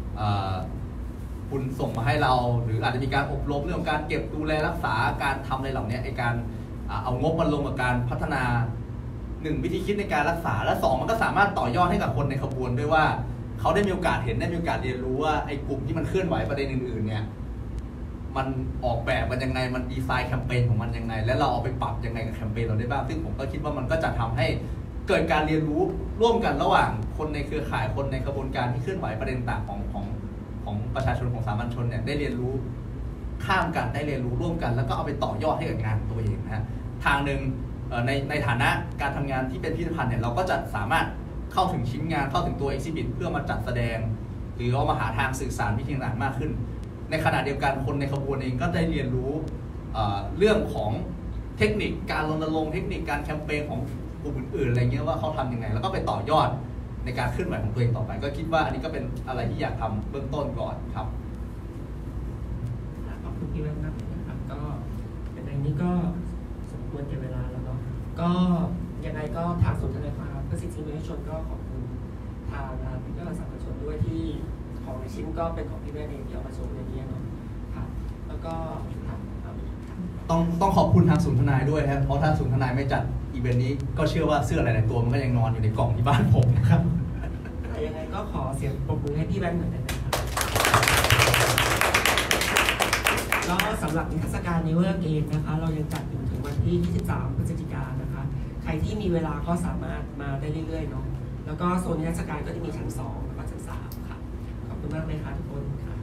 คุณส่งมาให้เราหรืออาจจะมีการอบรมเรื่องการเก็บดูแลรักษาการทำอะไรเหล่านี้ไอการเอางบมาลงกับการพัฒนาหนึ่งวิธีคิดในการรักษาและสองมันก็สามารถต่อยอดให้กับคนในขบวนด้วยว่าเขาได้มีโอกาสเห็นได้มีโอกาสเรียนรู้ว่าไอ้กลุ่มที่มันเคลื่อนไหวประเด็นอื่นๆเนี่ยมันออกแบบมันยังไงมันดีไซน์แคมเปญของมันยังไงและเราเอาไปปรับยังไงกับแคมเปญเราได้บ้างซึ่งผมก็คิดว่ามันก็จะทำให้เกิดการเรียนรู้ร่วมกันระหว่างคนในเครือข่ายคนในกระบวนการที่เคลื่อนไหวประเด็นต่างของของของประชาชนของสามัญชนเนี่ยได้เรียนรู้ข้ามกันได้เรียนรู้ร่วมกันแล้วก็เอาไปต่อยอดให้กับงานตัวเองนะฮะทางหนึ่งในในฐานะการทำงานที่เป็นพิพิธภัณฑ์เนี่ยเราก็จะสามารถเข้าถึงชิ้นงานเข้าถึงตัวเอ็กซิบิทเพื่อมาจัดแสดงหรือเอามาหาทางสื่อสารวิธีต่างๆมากขึ้นในขณะเดียวกันคนในขบวนเองก็ได้เรียนรู้ เอ่อ เรื่องของเทคนิคการรณรงค์เทคนิคการแคมเปญของกลุ่มอื่นๆอะไรเงี้ยว่าเขาทำยังไงแล้วก็ไปต่อยอดในการเคลื่อนไหวของตัวเองต่อไปก็คิดว่าอันนี้ก็เป็นอะไรที่อยากทำเบื้องต้นก่อนครับขอบคุณพี่แว่นมากนะครับก็ในนี้ก็สมควรแก่เวลาแล้วเนาะก็ยังไงก็ทางศูนย์ทนายความเพื่อสิทธิมนุษยชนก็ขอบคุณทางพิพิธภัณฑ์สามัญชนด้วยที่ของในชิ้นก็เป็นของพี่แม่เองที่เอามาโชว์ในนี้เนาะครับแล้วก็ต้องต้องขอบคุณทางศูนย์ทนายด้วยครับเพราะถ้าศูนย์ทนายไม่จัดอีเวนต์นี้ก็เชื่อว่าเสื้อหลายๆตัวมันก็ยังนอนอยู่ในกล่องที่บ้านผมนะครับแต่ยังไงก็ขอเสียงปรบมือให้พี่แว่นหน่อยนะครับแล้วสำหรับนิทรรศการนิวเวอร์เกมนะคะเรายังจัดอยู่ถึงวันที่ยี่สิบสามพฤศจิกายนนะคะใครที่มีเวลาก็สามารถมาได้เรื่อยๆเนาะแล้วก็โซนนิทรรศการก็จะมีชั้นสองแล้วก็ชั้นสามค่ะขอบคุณมากเลยค่ะทุกคนค่ะ